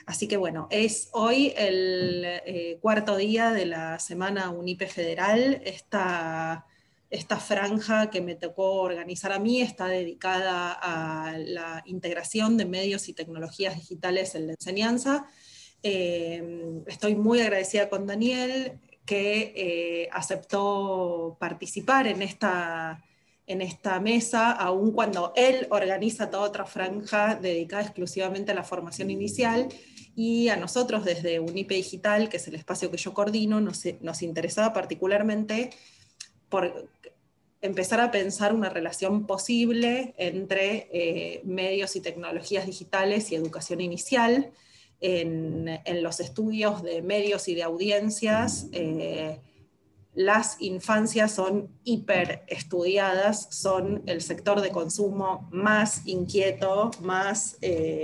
Así que bueno, es hoy el cuarto día de la Semana UNIPE Federal. Esta franja que me tocó organizar a mí está dedicada a la integración de medios y tecnologías digitales en la enseñanza. Estoy muy agradecida con Daniel, que aceptó participar en esta mesa, aun cuando él organiza toda otra franja dedicada exclusivamente a la formación inicial, y a nosotros desde UNIPE Digital, que es el espacio que yo coordino, nos interesaba particularmente por empezar a pensar una relación posible entre medios y tecnologías digitales y educación inicial. En los estudios de medios y de audiencias, las infancias son hiper estudiadas, son el sector de consumo más inquieto, más,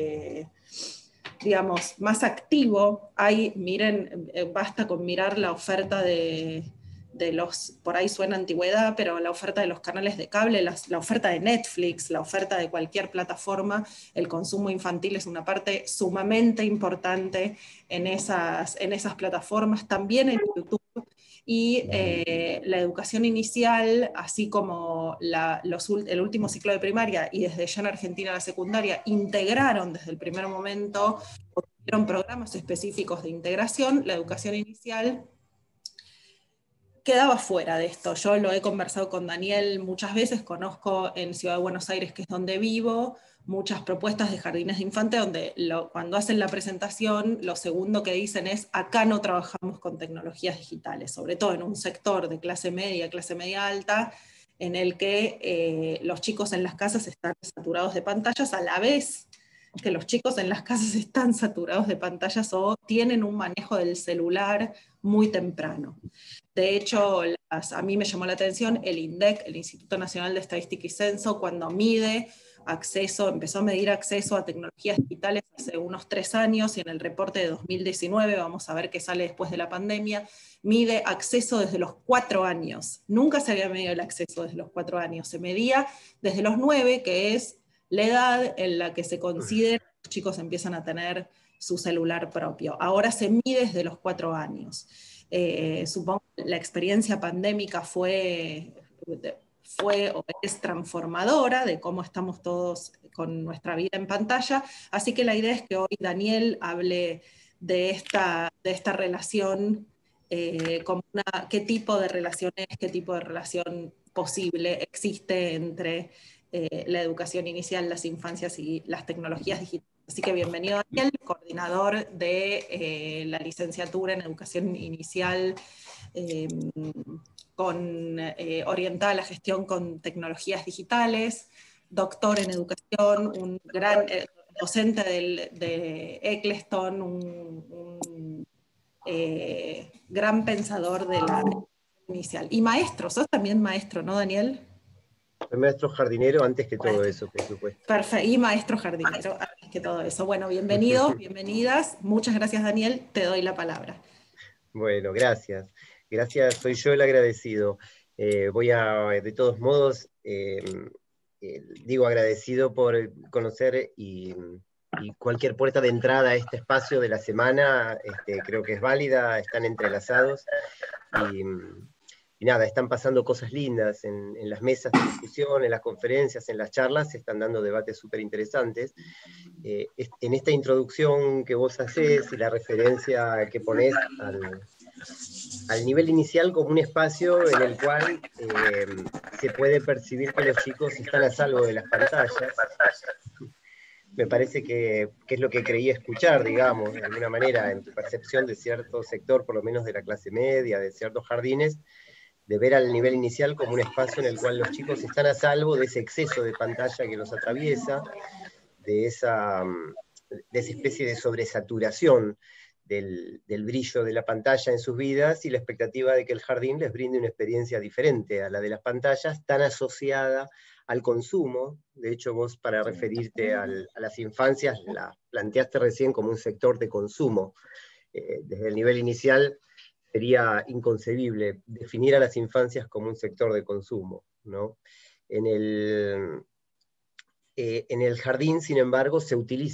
digamos, más activo. Miren, basta con mirar la oferta de los, por ahí suena antigüedad, pero la oferta de los canales de cable, la oferta de Netflix, la oferta de cualquier plataforma. El consumo infantil es una parte sumamente importante en esas plataformas, también en YouTube. Y la educación inicial, así como el último ciclo de primaria y desde ya en Argentina la secundaria, integraron desde el primer momento, tuvieron programas específicos de integración. La educación inicial quedaba fuera de esto. Yo lo he conversado con Daniel muchas veces, conozco en Ciudad de Buenos Aires, que es donde vivo, muchas propuestas de jardines de infantes donde cuando hacen la presentación, lo segundo que dicen es: acá no trabajamos con tecnologías digitales, sobre todo en un sector de clase media alta, en el que los chicos en las casas están saturados de pantallas, a la vez que los chicos en las casas están saturados de pantallas o tienen un manejo del celular muy temprano. De hecho, a mí me llamó la atención el INDEC, el Instituto Nacional de Estadística y Censo, cuando empezó a medir acceso a tecnologías digitales hace unos 3 años, y en el reporte de 2019, vamos a ver qué sale después de la pandemia, mide acceso desde los 4 años. Nunca se había medido el acceso desde los 4 años, se medía desde los 9, que es la edad en la que se considera que los chicos empiezan a tener su celular propio. Ahora se mide desde los 4 años. Supongo que la experiencia pandémica fue o es transformadora de cómo estamos todos con nuestra vida en pantalla, así que la idea es que hoy Daniel hable de esta relación, qué tipo de relación es, qué tipo de relación posible existe entre la educación inicial, las infancias y las tecnologías digitales. Así que bienvenido Daniel, coordinador de la licenciatura en educación inicial, eh, orientada a la gestión con tecnologías digitales, doctor en educación, un gran docente de Eccleston, un gran pensador de la educación inicial. Y maestro, sos también maestro, ¿no, Daniel? Soy maestro jardinero antes que todo eso, por supuesto. Perfecto, y maestro jardinero antes que todo eso. Bueno, bienvenidos, bienvenidas. Muchas gracias, Daniel. Te doy la palabra. Bueno, gracias. Gracias, soy yo el agradecido. De todos modos, digo agradecido por conocer y cualquier puerta de entrada a este espacio de la semana, creo que es válida, están entrelazados. Y nada, están pasando cosas lindas en las mesas de discusión, en las conferencias, en las charlas, se están dando debates súper interesantes. En esta introducción que vos hacés y la referencia que ponés al nivel inicial como un espacio en el cual se puede percibir que los chicos están a salvo de las pantallas, me parece que es lo que creí escuchar, digamos, de alguna manera, en tu percepción de cierto sector, por lo menos de la clase media, de ciertos jardines, de ver al nivel inicial como un espacio en el cual los chicos están a salvo de ese exceso de pantalla que los atraviesa, de esa especie de sobresaturación del brillo de la pantalla en sus vidas y la expectativa de que el jardín les brinde una experiencia diferente a la de las pantallas, tan asociada al consumo. De hecho, vos, para referirte a las infancias, la planteaste recién como un sector de consumo. Desde el nivel inicial sería inconcebible definir a las infancias como un sector de consumo, ¿no? En el jardín, sin embargo, se utilizan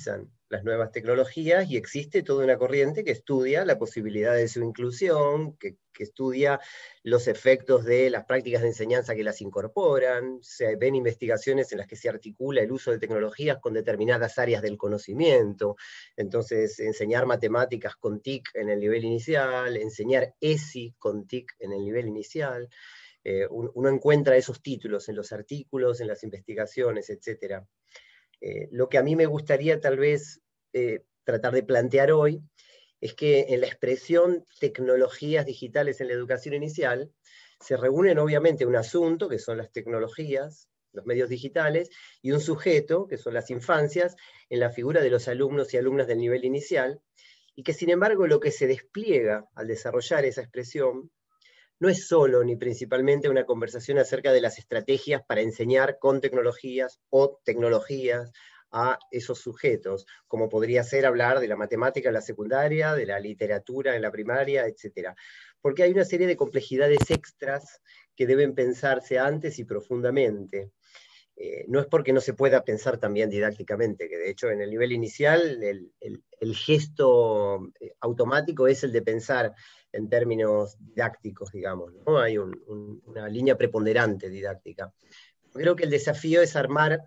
las nuevas tecnologías, y existe toda una corriente que estudia la posibilidad de su inclusión, que estudia los efectos de las prácticas de enseñanza que las incorporan. Se ven investigaciones en las que se articula el uso de tecnologías con determinadas áreas del conocimiento. Entonces, enseñar matemáticas con TIC en el nivel inicial, enseñar ESI con TIC en el nivel inicial. Uno encuentra esos títulos en los artículos, en las investigaciones, etc. Lo que a mí me gustaría tal vez tratar de plantear hoy es que en la expresión tecnologías digitales en la educación inicial se reúnen obviamente un asunto, que son las tecnologías, los medios digitales, y un sujeto, que son las infancias, en la figura de los alumnos y alumnas del nivel inicial, y que sin embargo lo que se despliega al desarrollar esa expresión no es solo ni principalmente una conversación acerca de las estrategias para enseñar con tecnologías o tecnologías a esos sujetos, como podría ser hablar de la matemática en la secundaria, de la literatura en la primaria, etc. Porque hay una serie de complejidades extras que deben pensarse antes y profundamente. No es porque no se pueda pensar también didácticamente, que de hecho en el nivel inicial el gesto automático es el de pensar en términos didácticos, digamos, ¿no? Hay una línea preponderante didáctica. Creo que el desafío es armar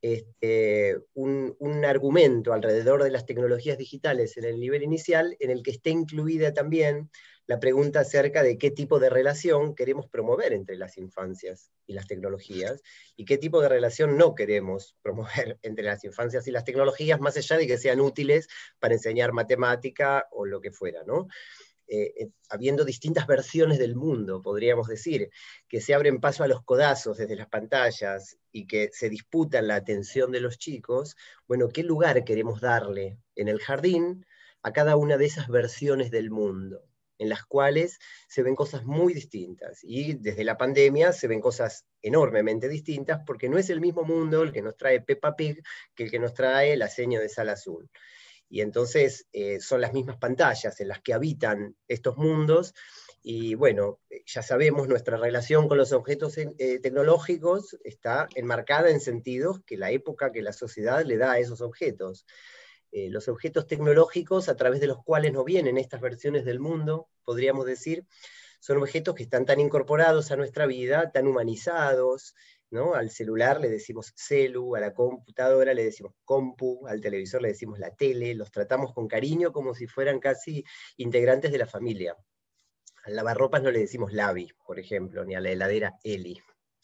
un argumento alrededor de las tecnologías digitales en el nivel inicial, en el que esté incluida también la pregunta acerca de qué tipo de relación queremos promover entre las infancias y las tecnologías, y qué tipo de relación no queremos promover entre las infancias y las tecnologías, más allá de que sean útiles para enseñar matemática o lo que fuera, ¿no? Habiendo distintas versiones del mundo, podríamos decir, que se abren paso a los codazos desde las pantallas y que se disputan la atención de los chicos, bueno, ¿qué lugar queremos darle en el jardín a cada una de esas versiones del mundo, en las cuales se ven cosas muy distintas? Y desde la pandemia se ven cosas enormemente distintas, porque no es el mismo mundo el que nos trae Peppa Pig que el que nos trae la seño de sal azul. Y entonces son las mismas pantallas en las que habitan estos mundos, y bueno, ya sabemos, nuestra relación con los objetos tecnológicos está enmarcada en sentidos que la época, que la sociedad le da a esos objetos. Los objetos tecnológicos a través de los cuales nos vienen estas versiones del mundo, podríamos decir, son objetos que están tan incorporados a nuestra vida, tan humanizados, ¿no? Al celular le decimos celu, a la computadora le decimos compu, al televisor le decimos la tele, los tratamos con cariño como si fueran casi integrantes de la familia. Al lavarropas no le decimos Lavi, por ejemplo, ni a la heladera Eli.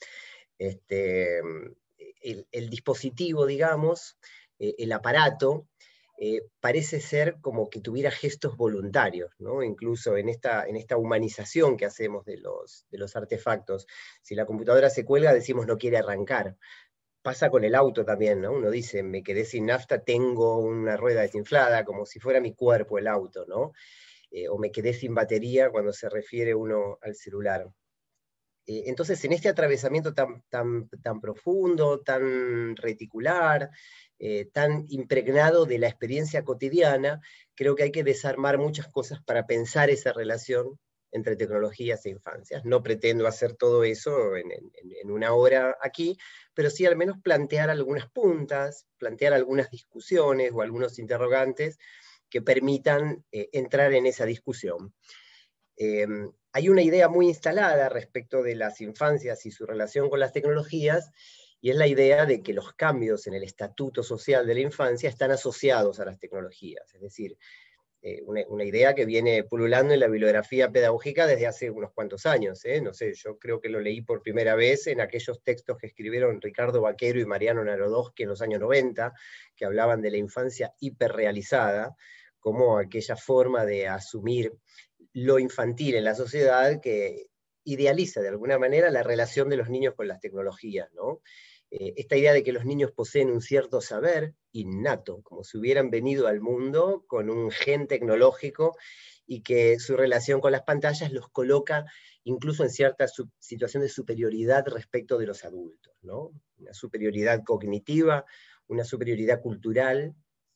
El dispositivo, digamos, el aparato, parece ser como que tuviera gestos voluntarios, ¿no? Incluso en esta humanización que hacemos de los artefactos. Si la computadora se cuelga, decimos no quiere arrancar. Pasa con el auto también, ¿no? Uno dice, me quedé sin nafta, tengo una rueda desinflada, como si fuera mi cuerpo el auto, ¿no? O me quedé sin batería cuando se refiere uno al celular. Entonces, en este atravesamiento tan profundo, tan reticular, tan impregnado de la experiencia cotidiana, creo que hay que desarmar muchas cosas para pensar esa relación entre tecnologías e infancias. No pretendo hacer todo eso en una hora aquí, pero sí al menos plantear algunas puntas, plantear algunas discusiones o algunos interrogantes que permitan entrar en esa discusión. Hay una idea muy instalada respecto de las infancias y su relación con las tecnologías, y es la idea de que los cambios en el estatuto social de la infancia están asociados a las tecnologías. Es decir, una idea que viene pululando en la bibliografía pedagógica desde hace unos cuantos años. No sé, yo creo que lo leí por primera vez en aquellos textos que escribieron Ricardo Vaquero y Mariano Narodowski en los años 90, que hablaban de la infancia hiperrealizada, como aquella forma de asumir lo infantil en la sociedad que idealiza de alguna manera la relación de los niños con las tecnologías, ¿no? Esta idea de que los niños poseen un cierto saber innato, como si hubieran venido al mundo con un gen tecnológico, y que su relación con las pantallas los coloca incluso en cierta situación de superioridad respecto de los adultos, ¿no? Una superioridad cognitiva, una superioridad cultural,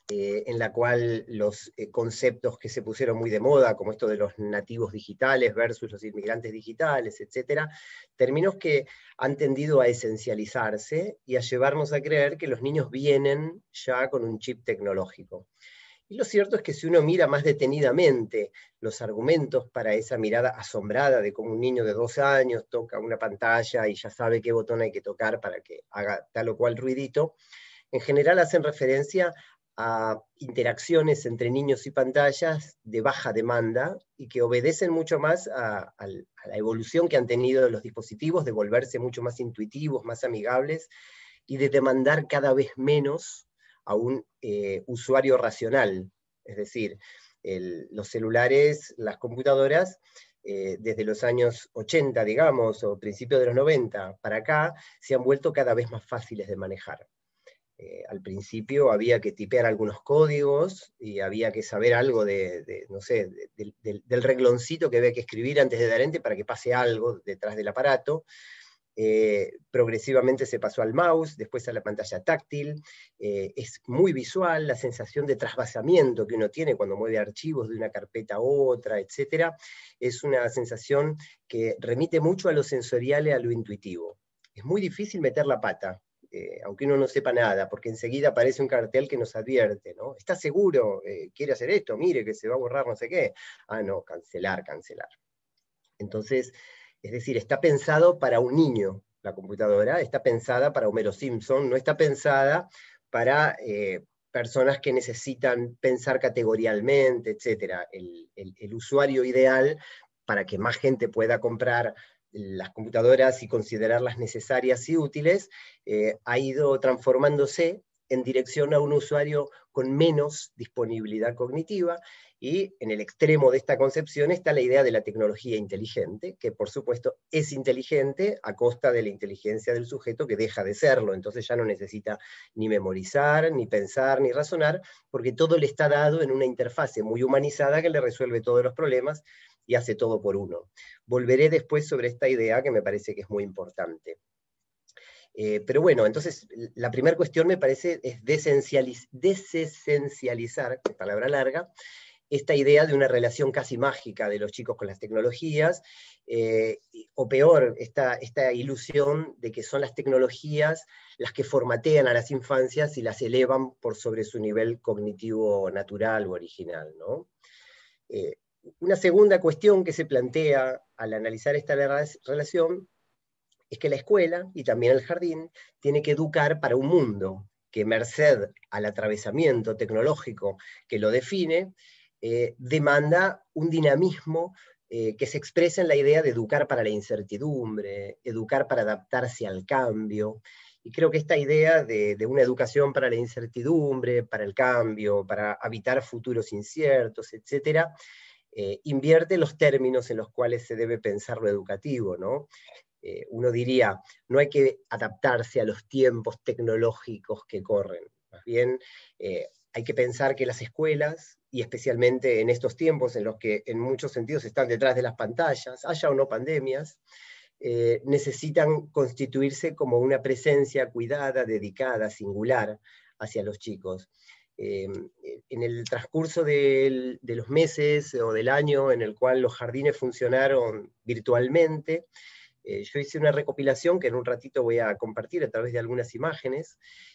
en la cual los conceptos que se pusieron muy de moda, como esto de los nativos digitales versus los inmigrantes digitales, etcétera, términos que han tendido a esencializarse y a llevarnos a creer que los niños vienen ya con un chip tecnológico. Y lo cierto es que si uno mira más detenidamente los argumentos para esa mirada asombrada de cómo un niño de 2 años toca una pantalla y ya sabe qué botón hay que tocar para que haga tal o cual ruidito, en general hacen referencia a interacciones entre niños y pantallas de baja demanda y que obedecen mucho más a la evolución que han tenido los dispositivos, de volverse mucho más intuitivos, más amigables y de demandar cada vez menos a un usuario racional. Es decir, los celulares, las computadoras, desde los años 80, digamos, o principios de los 90 para acá, se han vuelto cada vez más fáciles de manejar. Al principio había que tipear algunos códigos y había que saber algo no sé, del regloncito que había que escribir antes de dar enter para que pase algo detrás del aparato. Progresivamente se pasó al mouse, después a la pantalla táctil. Es muy visual, la sensación de trasvasamiento que uno tiene cuando mueve archivos de una carpeta a otra, etc. Es una sensación que remite mucho a lo sensorial y a lo intuitivo. Es muy difícil meter la pata, aunque uno no sepa nada, porque enseguida aparece un cartel que nos advierte, ¿no? ¿Está seguro? ¿Quiere hacer esto? Mire que se va a borrar no sé qué. Ah, no, cancelar, cancelar. Entonces, es decir, está pensado para un niño la computadora, está pensada para Homero Simpson, no está pensada para personas que necesitan pensar categorialmente, etc. El usuario ideal para que más gente pueda comprar las computadoras y considerarlas necesarias y útiles, ha ido transformándose en dirección a un usuario con menos disponibilidad cognitiva, y en el extremo de esta concepción está la idea de la tecnología inteligente, que por supuesto es inteligente a costa de la inteligencia del sujeto, que deja de serlo, entonces ya no necesita ni memorizar, ni pensar, ni razonar, porque todo le está dado en una interfase muy humanizada que le resuelve todos los problemas y hace todo por uno. Volveré después sobre esta idea que me parece que es muy importante. Pero bueno, entonces la primera cuestión me parece es desesencializar, qué palabra larga, esta idea de una relación casi mágica de los chicos con las tecnologías, o peor, esta ilusión de que son las tecnologías las que formatean a las infancias y las elevan por sobre su nivel cognitivo natural o original, ¿no? Una segunda cuestión que se plantea al analizar esta relación es que la escuela y también el jardín tiene que educar para un mundo que, merced al atravesamiento tecnológico que lo define, demanda un dinamismo que se expresa en la idea de educar para la incertidumbre, educar para adaptarse al cambio. Y creo que esta idea de una educación para la incertidumbre, para el cambio, para habitar futuros inciertos, etc., invierte los términos en los cuales se debe pensar lo educativo, ¿no? Uno diría, no hay que adaptarse a los tiempos tecnológicos que corren, más bien hay que pensar que las escuelas, y especialmente en estos tiempos en los que en muchos sentidos están detrás de las pantallas, haya o no pandemias, necesitan constituirse como una presencia cuidada, dedicada, singular hacia los chicos. En el transcurso de los meses o del año en el cual los jardines funcionaron virtualmente, yo hice una recopilación que en un ratito voy a compartir a través de algunas imágenes,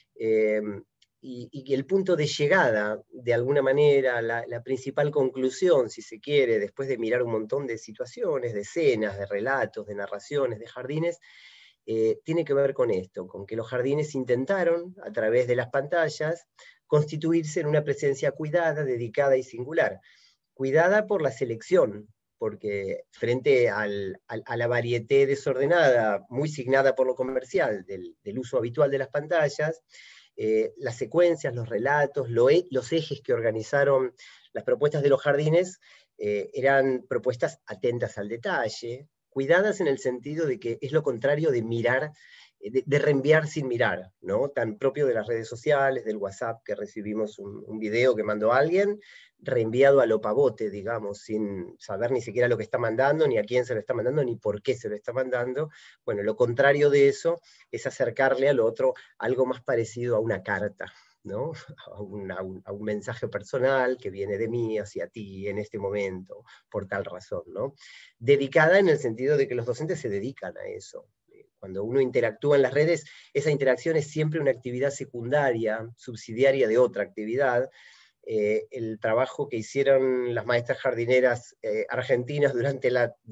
y el punto de llegada, de alguna manera, la principal conclusión, si se quiere, después de mirar un montón de situaciones, de escenas, de relatos, de narraciones, de jardines, tiene que ver con esto, con que los jardines intentaron, a través de las pantallas, constituirse en una presencia cuidada, dedicada y singular. Cuidada por la selección, porque frente a la varieté desordenada, muy signada por lo comercial, del uso habitual de las pantallas, las secuencias, los relatos, los ejes que organizaron las propuestas de los jardines eran propuestas atentas al detalle, cuidadas en el sentido de que es lo contrario de mirar, de reenviar sin mirar, ¿no? Tan propio de las redes sociales, del WhatsApp, que recibimos un video que mandó alguien, reenviado a lo pavote, digamos, sin saber ni siquiera lo que está mandando, ni a quién se lo está mandando, ni por qué se lo está mandando. Bueno, lo contrario de eso es acercarle al otro algo más parecido a una carta, ¿no? A un mensaje personal que viene de mí hacia ti en este momento, por tal razón, ¿no? Dedicada en el sentido de que los docentes se dedican a eso. Cuando uno interactúa en las redes, esa interacción es siempre una actividad secundaria, subsidiaria de otra actividad. El trabajo que hicieron las maestras jardineras argentinas durante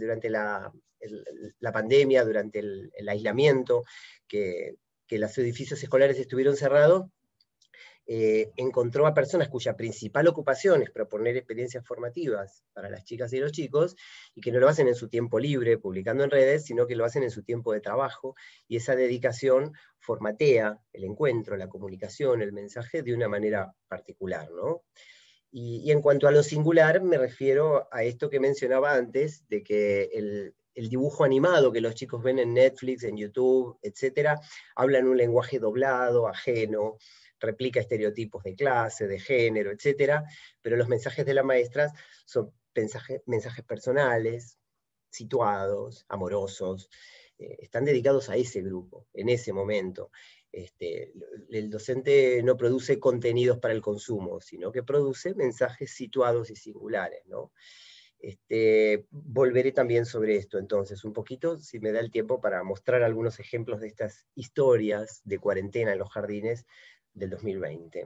la pandemia, durante el aislamiento, que los edificios escolares estuvieron cerrados, encontró a personas cuya principal ocupación es proponer experiencias formativas para las chicas y los chicos, y que no lo hacen en su tiempo libre, publicando en redes, sino que lo hacen en su tiempo de trabajo, y esa dedicación formatea el encuentro, la comunicación, el mensaje de una manera particular, ¿no? Y en cuanto a lo singular, me refiero a esto que mencionaba antes, de que el dibujo animado que los chicos ven en Netflix, en YouTube, etc., hablan un lenguaje doblado, ajeno, replica estereotipos de clase, de género, etc., pero los mensajes de las maestras son mensajes personales, situados, amorosos, están dedicados a ese grupo, en ese momento. El docente no produce contenidos para el consumo, sino que produce mensajes situados y singulares, ¿no? Volveré también sobre esto entonces un poquito, si me da el tiempo, para mostrar algunos ejemplos de estas historias de cuarentena en los jardines del 2020.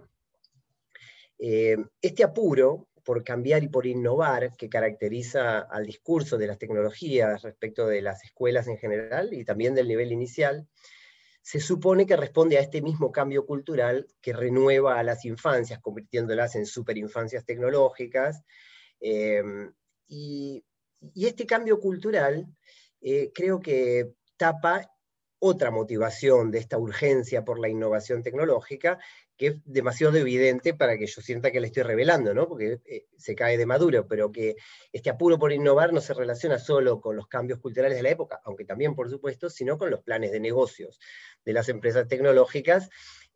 Este apuro por cambiar y por innovar que caracteriza al discurso de las tecnologías respecto de las escuelas en general y también del nivel inicial, se supone que responde a este mismo cambio cultural que renueva a las infancias, convirtiéndolas en superinfancias tecnológicas. Y este cambio cultural creo que tapa otra motivación de esta urgencia por la innovación tecnológica, que es demasiado evidente para que yo sienta que le estoy revelando, ¿no? Porque se cae de maduro, pero que este apuro por innovar no se relaciona solo con los cambios culturales de la época, aunque también, por supuesto, sino con los planes de negocios de las empresas tecnológicas,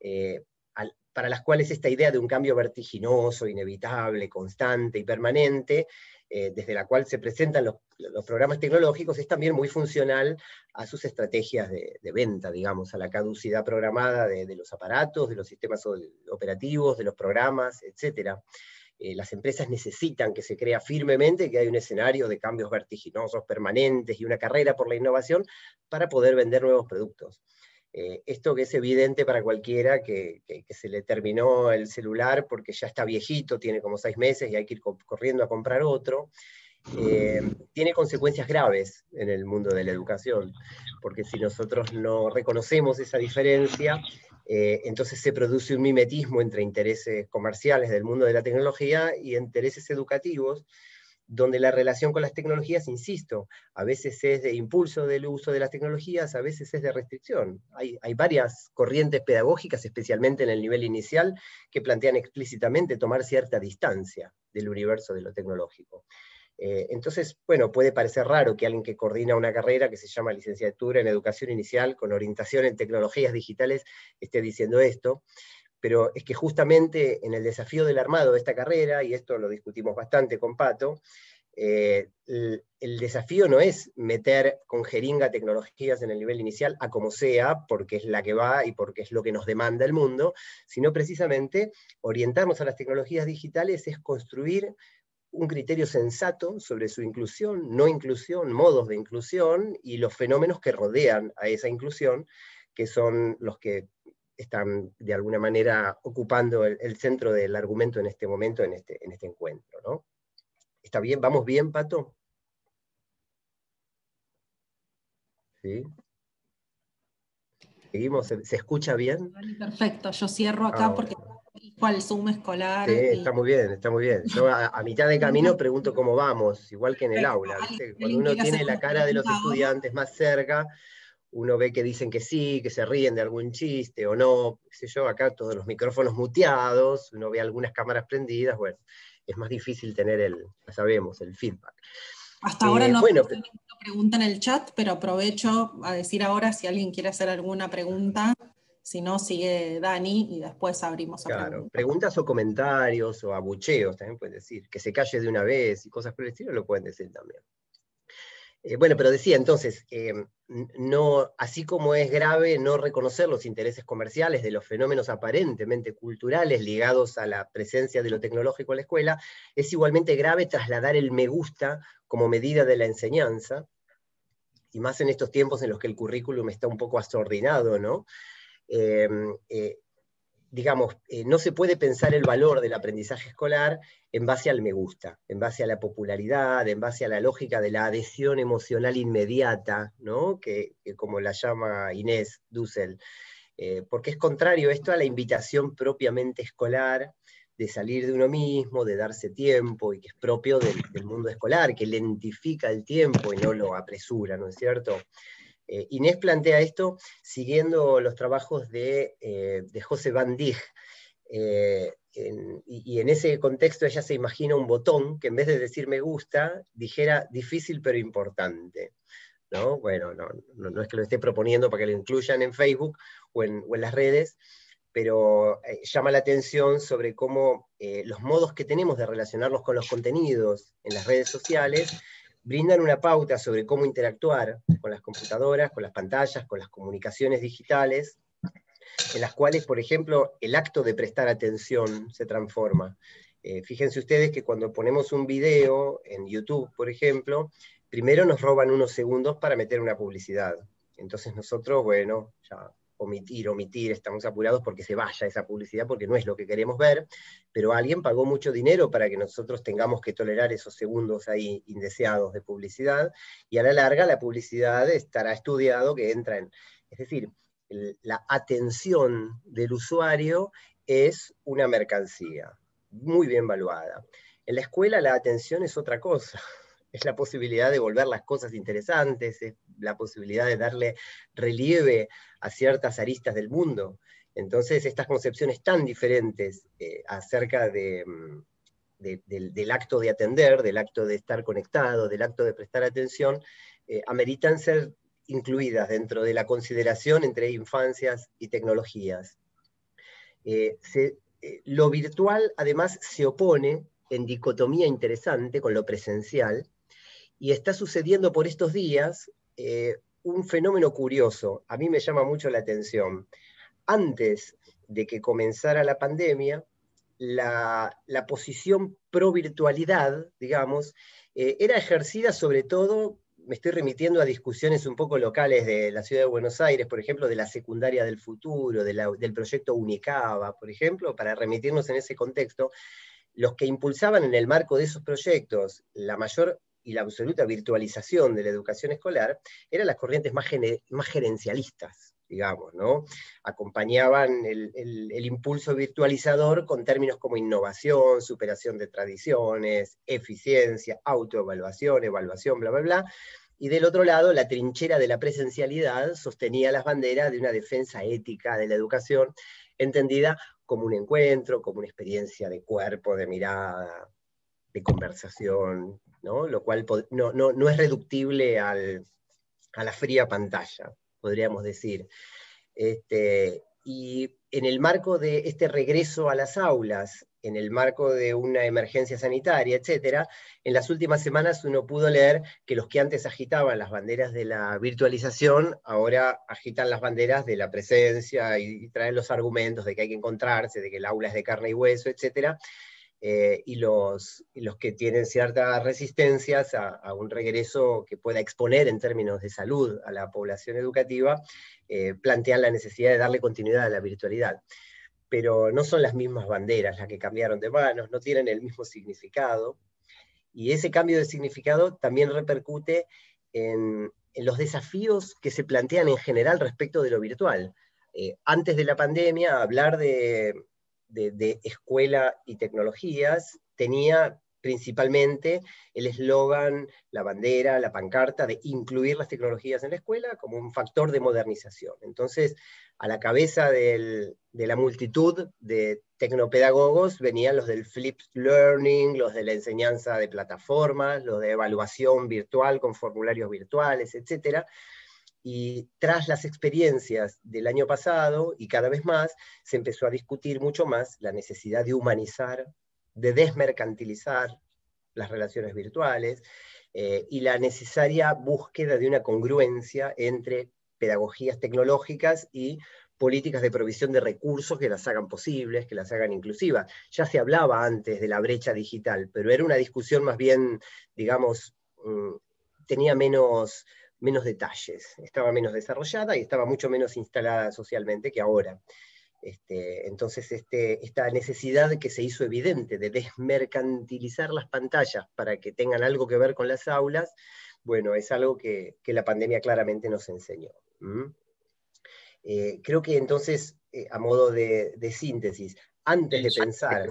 para las cuales esta idea de un cambio vertiginoso, inevitable, constante y permanente, desde la cual se presentan los programas tecnológicos, es también muy funcional a sus estrategias de venta, digamos, a la caducidad programada de los aparatos, de los sistemas operativos, de los programas, etc. Las empresas necesitan que se crea firmemente que hay un escenario de cambios vertiginosos, permanentes, y una carrera por la innovación para poder vender nuevos productos. Esto que es evidente para cualquiera que se le terminó el celular porque ya está viejito, tiene como 6 meses y hay que ir corriendo a comprar otro, tiene consecuencias graves en el mundo de la educación, porque si nosotros no reconocemos esa diferencia, entonces se produce un mimetismo entre intereses comerciales del mundo de la tecnología y intereses educativos, donde la relación con las tecnologías, insisto, a veces es de impulso del uso de las tecnologías, a veces es de restricción. Hay varias corrientes pedagógicas, especialmente en el nivel inicial, que plantean explícitamente tomar cierta distancia del universo de lo tecnológico. Entonces, bueno, puede parecer raro que alguien que coordina una carrera que se llama licenciatura en educación inicial con orientación en tecnologías digitales esté diciendo esto, pero es que justamente en el desafío del armado de esta carrera, y esto lo discutimos bastante con Pato, el desafío no es meter con jeringa tecnologías en el nivel inicial a como sea, porque es la que va y porque es lo que nos demanda el mundo, sino precisamente orientarnos a las tecnologías digitales es construir un criterio sensato sobre su inclusión, no inclusión, modos de inclusión y los fenómenos que rodean a esa inclusión, que son los que están de alguna manera ocupando el centro del argumento en este momento, en este encuentro, ¿no? ¿Está bien? ¿Vamos bien, Pato? ¿Sí? ¿Seguimos? ¿Se escucha bien? Perfecto, yo cierro acá porque Bueno. al Zoom Sí, escolar y está muy bien, está muy bien. Yo a mitad de camino pregunto cómo vamos, igual que en el perfecto. aula, ¿viste? Cuando ¿Alguien uno quiere hacer tiene la una cara de los pregunta ahora? estudiantes más cerca, uno ve que dicen que sí, que se ríen de algún chiste o no, qué sé yo, acá todos los micrófonos muteados, uno ve algunas cámaras prendidas, bueno, es más difícil tener ya sabemos, el feedback. Hasta ahora no Bueno, apareció ninguna pregunta en el chat, pero aprovecho a decir ahora si alguien quiere hacer alguna pregunta, si no sigue Dani y después abrimos a claro, preguntas. preguntas o comentarios o abucheos también pueden decir, que se calle de una vez y cosas por el estilo lo pueden decir también. Bueno, pero decía entonces, no, así como es grave no reconocer los intereses comerciales de los fenómenos aparentemente culturales ligados a la presencia de lo tecnológico en la escuela, es igualmente grave trasladar el me gusta como medida de la enseñanza, y más en estos tiempos en los que el currículum está un poco asordinado, ¿no? Eh, eh, digamos, no se puede pensar el valor del aprendizaje escolar en base al me gusta, en base a la popularidad, en base a la lógica de la adhesión emocional inmediata, ¿no? Que como la llama Inés Dussel, porque es contrario esto a la invitación propiamente escolar, de salir de uno mismo, de darse tiempo, y que es propio del mundo escolar, que lentifica el tiempo y no lo apresura, ¿no es cierto? Inés plantea esto siguiendo los trabajos de José Van Dijk, y en ese contexto ella se imagina un botón que en vez de decir me gusta, dijera difícil pero importante, ¿no? Bueno, no es que lo esté proponiendo para que lo incluyan en Facebook o en las redes, pero llama la atención sobre cómo los modos que tenemos de relacionarnos con los contenidos en las redes sociales brindan una pauta sobre cómo interactuar con las computadoras, con las pantallas, con las comunicaciones digitales, en las cuales, por ejemplo, el acto de prestar atención se transforma. Fíjense ustedes que cuando ponemos un video en YouTube, por ejemplo, primero nos roban unos segundos para meter una publicidad. Entonces nosotros, bueno, ya omitir, estamos apurados porque se vaya esa publicidad, porque no es lo que queremos ver, pero alguien pagó mucho dinero para que nosotros tengamos que tolerar esos segundos ahí indeseados de publicidad, y a la larga la publicidad estará estudiado que entra en... Es decir, la atención del usuario es una mercancía, muy bien valuada. En la escuela la atención es otra cosa, es la posibilidad de volver las cosas interesantes, es la posibilidad de darle relieve a ciertas aristas del mundo. Entonces, estas concepciones tan diferentes acerca del acto de atender, del acto de estar conectado, del acto de prestar atención, ameritan ser incluidas dentro de la consideración entre infancias y tecnologías. Lo virtual además se opone en dicotomía interesante con lo presencial, y está sucediendo por estos días un fenómeno curioso, a mí me llama mucho la atención. Antes de que comenzara la pandemia, la posición pro virtualidad, digamos, era ejercida sobre todo, me estoy remitiendo a discusiones un poco locales de la ciudad de Buenos Aires, por ejemplo, de la secundaria del futuro, del proyecto Unicaba, por ejemplo, para remitirnos en ese contexto. Los que impulsaban en el marco de esos proyectos la mayor y la absoluta virtualización de la educación escolar eran las corrientes más gerencialistas, digamos, ¿no? Acompañaban el impulso virtualizador con términos como innovación, superación de tradiciones, eficiencia, autoevaluación, evaluación, bla, bla, bla. Y del otro lado, la trinchera de la presencialidad sostenía las banderas de una defensa ética de la educación, entendida como un encuentro, como una experiencia de cuerpo, de mirada, de conversación, ¿no? Lo cual no es reductible a la fría pantalla, podríamos decir. Y en el marco de este regreso a las aulas, en el marco de una emergencia sanitaria, etcétera, en las últimas semanas uno pudo leer que los que antes agitaban las banderas de la virtualización, ahora agitan las banderas de la presencia y traen los argumentos de que hay que encontrarse, de que el aula es de carne y hueso, etcétera. Y los que tienen ciertas resistencias a un regreso que pueda exponer en términos de salud a la población educativa, plantean la necesidad de darle continuidad a la virtualidad. Pero no son las mismas banderas las que cambiaron de manos, no tienen el mismo significado, y ese cambio de significado también repercute en los desafíos que se plantean en general respecto de lo virtual. Antes de la pandemia, hablar de escuela y tecnologías tenía principalmente el eslogan, la bandera, la pancarta de incluir las tecnologías en la escuela como un factor de modernización. Entonces, a la cabeza de la multitud de tecnopedagogos venían los del flipped learning, los de la enseñanza de plataformas, los de evaluación virtual con formularios virtuales, etc. Y tras las experiencias del año pasado, y cada vez más, se empezó a discutir mucho más la necesidad de humanizar, de desmercantilizar las relaciones virtuales, y la necesaria búsqueda de una congruencia entre pedagogías tecnológicas y políticas de provisión de recursos que las hagan posibles, que las hagan inclusivas. Ya se hablaba antes de la brecha digital, pero era una discusión más bien, digamos, tenía menos detalles, estaba menos desarrollada y estaba mucho menos instalada socialmente que ahora. Entonces, esta necesidad que se hizo evidente de desmercantilizar las pantallas para que tengan algo que ver con las aulas, bueno, es algo que la pandemia claramente nos enseñó. Creo que entonces, a modo de síntesis, antes de pensar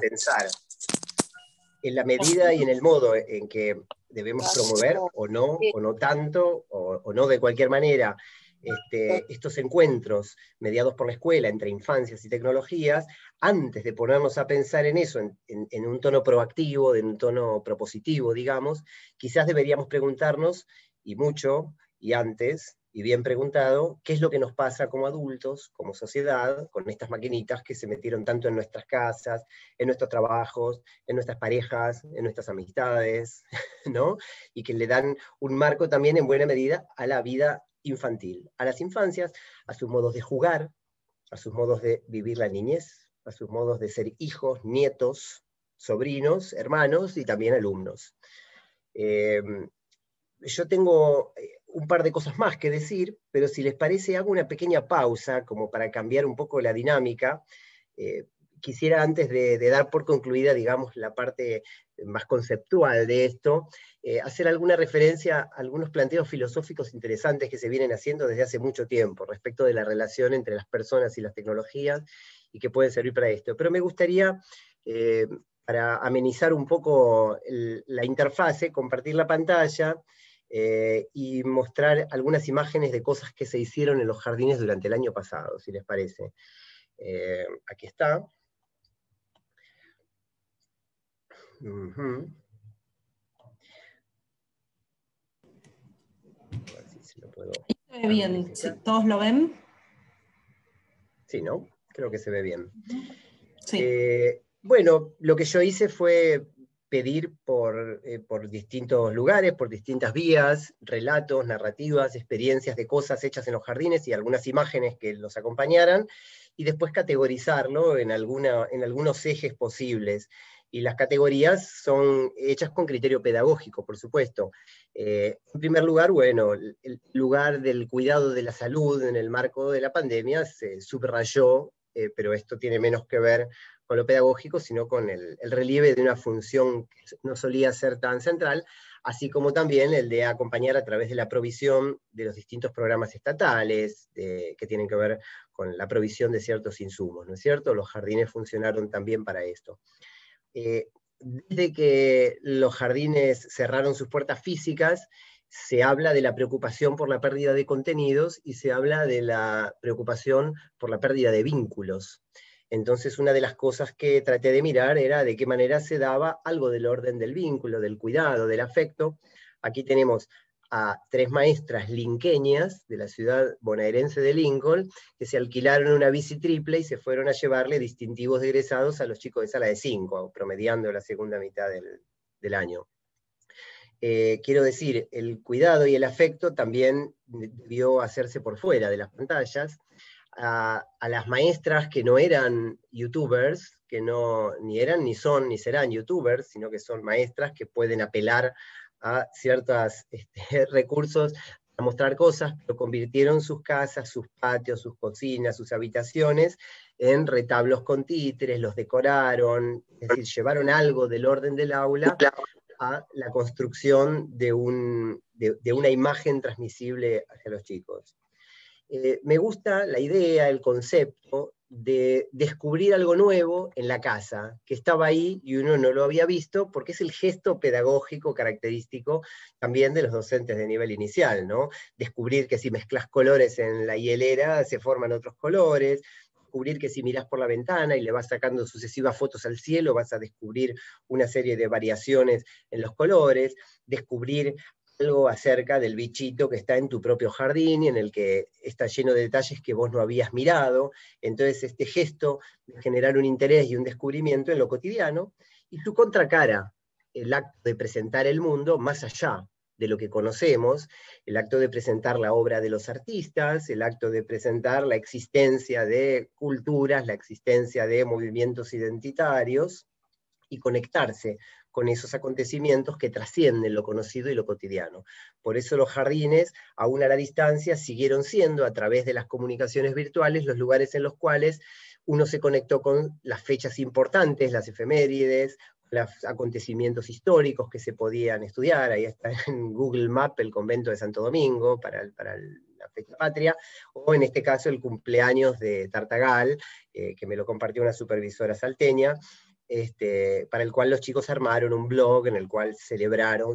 en la medida y en el modo en que debemos promover, o no tanto, o no de cualquier manera, estos encuentros mediados por la escuela entre infancias y tecnologías, antes de ponernos a pensar en eso, en un tono proactivo, en un tono propositivo, digamos, quizás deberíamos preguntarnos, y mucho, y antes, y bien preguntado, qué es lo que nos pasa como adultos, como sociedad, con estas maquinitas que se metieron tanto en nuestras casas, en nuestros trabajos, en nuestras parejas, en nuestras amistades, ¿no? Y que le dan un marco también en buena medida a la vida infantil, a las infancias, a sus modos de jugar, a sus modos de vivir la niñez, a sus modos de ser hijos, nietos, sobrinos, hermanos y también alumnos. Yo tengo un par de cosas más que decir, pero si les parece hago una pequeña pausa como para cambiar un poco la dinámica. Quisiera antes de dar por concluida, digamos, la parte más conceptual de esto, hacer alguna referencia a algunos planteos filosóficos interesantes que se vienen haciendo desde hace mucho tiempo respecto de la relación entre las personas y las tecnologías y que pueden servir para esto. Pero me gustaría, para amenizar un poco la interfase, compartir la pantalla y mostrar algunas imágenes de cosas que se hicieron en los jardines durante el año pasado, si les parece. Aquí está. A ver si se lo puedo... Se ve bien, ¿todos lo ven? Sí, ¿no? Creo que se ve bien. Sí. Bueno, lo que yo hice fue pedir por distintos lugares, por distintas vías, relatos, narrativas, experiencias de cosas hechas en los jardines y algunas imágenes que los acompañaran, y después categorizarlo en algunos ejes posibles. Y las categorías son hechas con criterio pedagógico, por supuesto. En primer lugar, bueno, el lugar del cuidado de la salud en el marco de la pandemia se subrayó, pero esto tiene menos que ver con lo pedagógico, sino con el relieve de una función que no solía ser tan central, así como también el de acompañar a través de la provisión de los distintos programas estatales que tienen que ver con la provisión de ciertos insumos, ¿no es cierto? Los jardines funcionaron también para esto. Desde que los jardines cerraron sus puertas físicas, se habla de la preocupación por la pérdida de contenidos y se habla de la preocupación por la pérdida de vínculos. Entonces, una de las cosas que traté de mirar era de qué manera se daba algo del orden del vínculo, del cuidado, del afecto. Aquí tenemos a 3 maestras linqueñas de la ciudad bonaerense de Lincoln, que se alquilaron una bici triple y se fueron a llevarle distintivos de egresados a los chicos de sala de 5, promediando la segunda mitad del año. Quiero decir, el cuidado y el afecto también debió hacerse por fuera de las pantallas. A las maestras que no eran youtubers, que no ni eran, ni son, ni serán youtubers, sino que son maestras que pueden apelar a ciertos recursos a mostrar cosas, pero convirtieron sus casas, sus patios, sus cocinas, sus habitaciones en retablos con títeres, los decoraron, es decir, llevaron algo del orden del aula a la construcción de una imagen transmisible hacia los chicos. Me gusta la idea, el concepto de descubrir algo nuevo en la casa, que estaba ahí y uno no lo había visto, porque es el gesto pedagógico característico también de los docentes de nivel inicial, ¿no? Descubrir que si mezclas colores en la hielera se forman otros colores, descubrir que si mirás por la ventana y le vas sacando sucesivas fotos al cielo vas a descubrir una serie de variaciones en los colores, descubrir algo acerca del bichito que está en tu propio jardín y en el que está lleno de detalles que vos no habías mirado. Entonces este gesto de generar un interés y un descubrimiento en lo cotidiano, y su contracara, el acto de presentar el mundo más allá de lo que conocemos, el acto de presentar la obra de los artistas, el acto de presentar la existencia de culturas, la existencia de movimientos identitarios, y conectarse con esos acontecimientos que trascienden lo conocido y lo cotidiano. Por eso los jardines, aún a la distancia, siguieron siendo, a través de las comunicaciones virtuales, los lugares en los cuales uno se conectó con las fechas importantes, las efemérides, los acontecimientos históricos que se podían estudiar. Ahí está en Google Maps el convento de Santo Domingo para la fecha patria, o en este caso el cumpleaños de Tartagal, que me lo compartió una supervisora salteña, para el cual los chicos armaron un blog en el cual celebraron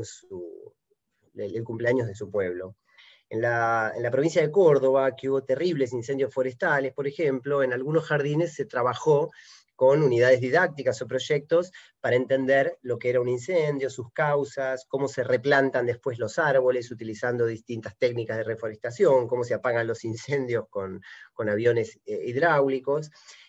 el cumpleaños de su pueblo. En la provincia de Córdoba, que hubo terribles incendios forestales, por ejemplo, en algunos jardines se trabajó con unidades didácticas o proyectos para entender lo que era un incendio, sus causas, cómo se replantan después los árboles utilizando distintas técnicas de reforestación, cómo se apagan los incendios con aviones hidráulicos.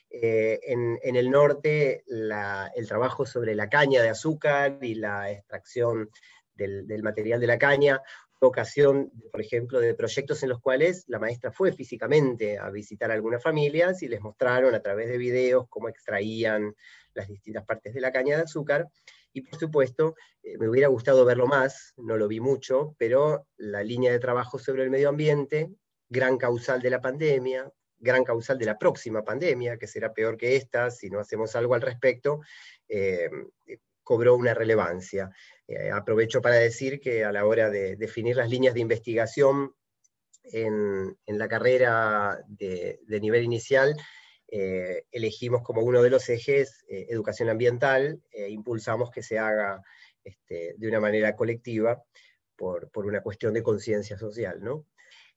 En el norte, el trabajo sobre la caña de azúcar y la extracción del material de la caña, ocasión, por ejemplo, de proyectos en los cuales la maestra fue físicamente a visitar a algunas familias y les mostraron a través de videos cómo extraían las distintas partes de la caña de azúcar. Y por supuesto, me hubiera gustado verlo más, no lo vi mucho, pero la línea de trabajo sobre el medio ambiente, gran causal de la pandemia, gran causal de la próxima pandemia, que será peor que esta si no hacemos algo al respecto, cobró una relevancia. Aprovecho para decir que a la hora de definir las líneas de investigación en la carrera de nivel inicial, elegimos como uno de los ejes educación ambiental, impulsamos que se haga de una manera colectiva por una cuestión de conciencia social, ¿no?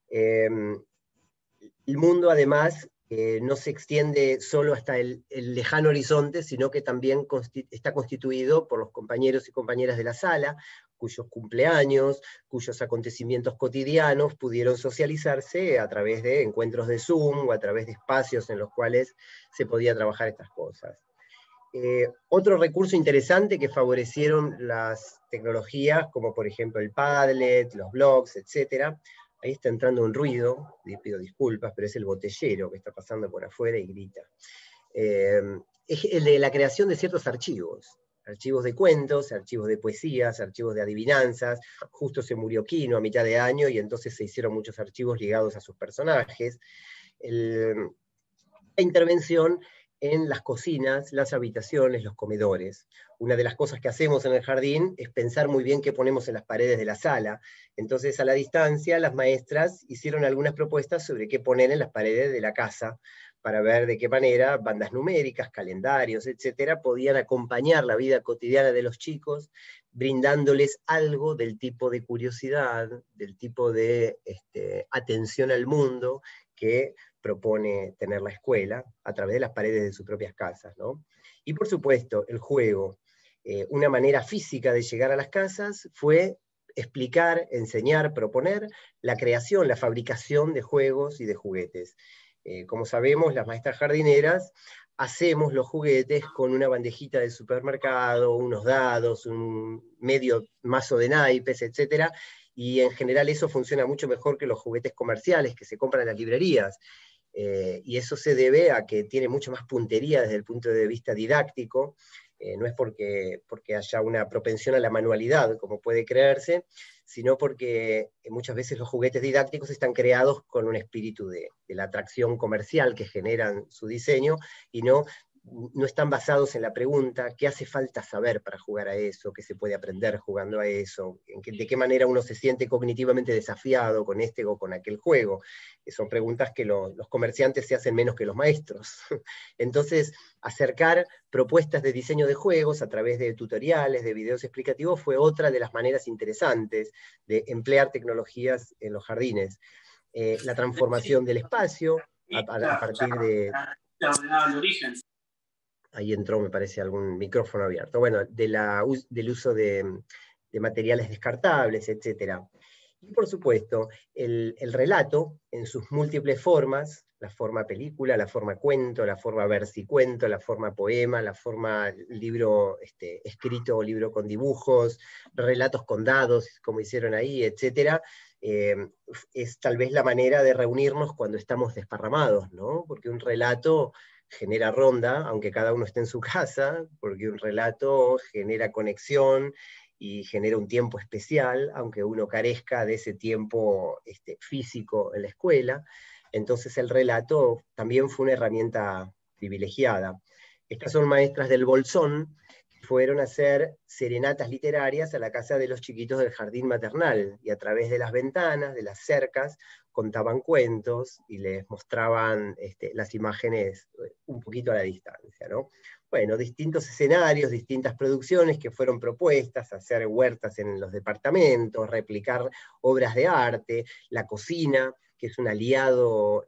El mundo, además, no se extiende solo hasta el lejano horizonte, sino que también está constituido por los compañeros y compañeras de la sala, cuyos cumpleaños, cuyos acontecimientos cotidianos pudieron socializarse a través de encuentros de Zoom o a través de espacios en los cuales se podía trabajar estas cosas. Otro recurso interesante que favorecieron las tecnologías, como por ejemplo el Padlet, los blogs, etc. Ahí está entrando un ruido, pido disculpas, pero es el botellero que está pasando por afuera y grita. Es el de la creación de ciertos archivos de cuentos, archivos de poesías, archivos de adivinanzas. Justo se murió Quino a mitad de año y entonces se hicieron muchos archivos ligados a sus personajes. La intervención en las cocinas, las habitaciones, los comedores. Una de las cosas que hacemos en el jardín es pensar muy bien qué ponemos en las paredes de la sala. Entonces, a la distancia, las maestras hicieron algunas propuestas sobre qué poner en las paredes de la casa, para ver de qué manera bandas numéricas, calendarios, etcétera, podían acompañar la vida cotidiana de los chicos, brindándoles algo del tipo de curiosidad, del tipo de atención al mundo que propone tener la escuela a través de las paredes de sus propias casas, ¿no? Y por supuesto, el juego. Una manera física de llegar a las casas fue explicar, enseñar, proponer la creación, la fabricación de juegos y de juguetes. Como sabemos, las maestras jardineras hacemos los juguetes con una bandejita de supermercado, unos dados, un medio mazo de naipes, etc. Y en general eso funciona mucho mejor que los juguetes comerciales que se compran en las librerías. Y eso se debe a que tiene mucho más puntería desde el punto de vista didáctico. No es porque haya una propensión a la manualidad, como puede creerse, sino porque muchas veces los juguetes didácticos están creados con un espíritu de la atracción comercial que generan su diseño, y no están basados en la pregunta, ¿qué hace falta saber para jugar a eso? ¿Qué se puede aprender jugando a eso? ¿De qué manera uno se siente cognitivamente desafiado con este o con aquel juego? Son preguntas que los comerciantes se hacen menos que los maestros. Entonces, acercar propuestas de diseño de juegos a través de tutoriales, de videos explicativos, fue otra de las maneras interesantes de emplear tecnologías en los jardines. La transformación del espacio a partir de... Ahí entró, me parece, algún micrófono abierto. Bueno, del uso de materiales descartables, etc. Y por supuesto, el relato, en sus múltiples formas, la forma película, la forma cuento, la forma versicuento, la forma poema, la forma libro escrito o libro con dibujos, relatos con dados, como hicieron ahí, etc. Es tal vez la manera de reunirnos cuando estamos desparramados, ¿no? Porque un relato genera ronda, aunque cada uno esté en su casa, porque un relato genera conexión y genera un tiempo especial, aunque uno carezca de ese tiempo físico en la escuela. Entonces el relato también fue una herramienta privilegiada. Estas son maestras del Bolsón, que fueron a hacer serenatas literarias a la casa de los chiquitos del jardín maternal, y a través de las ventanas, de las cercas, contaban cuentos y les mostraban las imágenes un poquito a la distancia, ¿no? Bueno, distintos escenarios, distintas producciones que fueron propuestas, hacer huertas en los departamentos, replicar obras de arte, la cocina, que es un aliado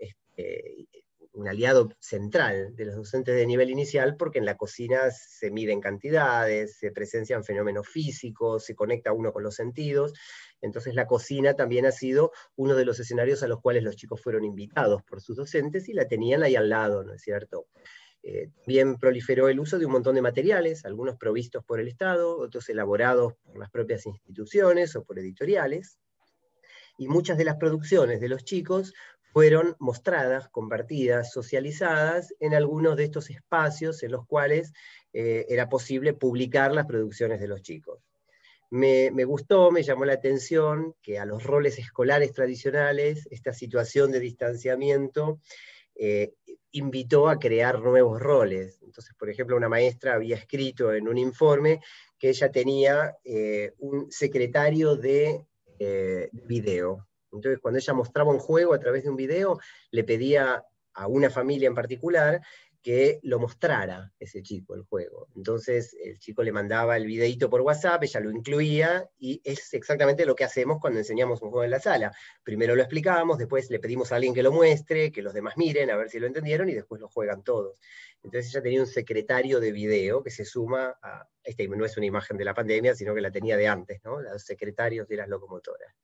central de los docentes de nivel inicial, porque en la cocina se miden cantidades, se presencian fenómenos físicos, se conecta uno con los sentidos. Entonces la cocina también ha sido uno de los escenarios a los cuales los chicos fueron invitados por sus docentes y la tenían ahí al lado, ¿no es cierto? Bien proliferó el uso de un montón de materiales, algunos provistos por el Estado, otros elaborados por las propias instituciones o por editoriales, y muchas de las producciones de los chicos fueron mostradas, compartidas, socializadas en algunos de estos espacios en los cuales era posible publicar las producciones de los chicos. Me gustó, me llamó la atención que a los roles escolares tradicionales esta situación de distanciamiento invitó a crear nuevos roles. Entonces, por ejemplo, una maestra había escrito en un informe que ella tenía un secretario de video. Entonces, cuando ella mostraba un juego a través de un video, le pedía a una familia en particular que lo mostrara ese chico, el juego. Entonces el chico le mandaba el videito por WhatsApp, ella lo incluía, y es exactamente lo que hacemos cuando enseñamos un juego en la sala. Primero lo explicamos, después le pedimos a alguien que lo muestre, que los demás miren a ver si lo entendieron, y después lo juegan todos. Entonces ella tenía un secretario de video que se suma a, no es una imagen de la pandemia, sino que la tenía de antes, ¿no? Los secretarios de las locomotoras.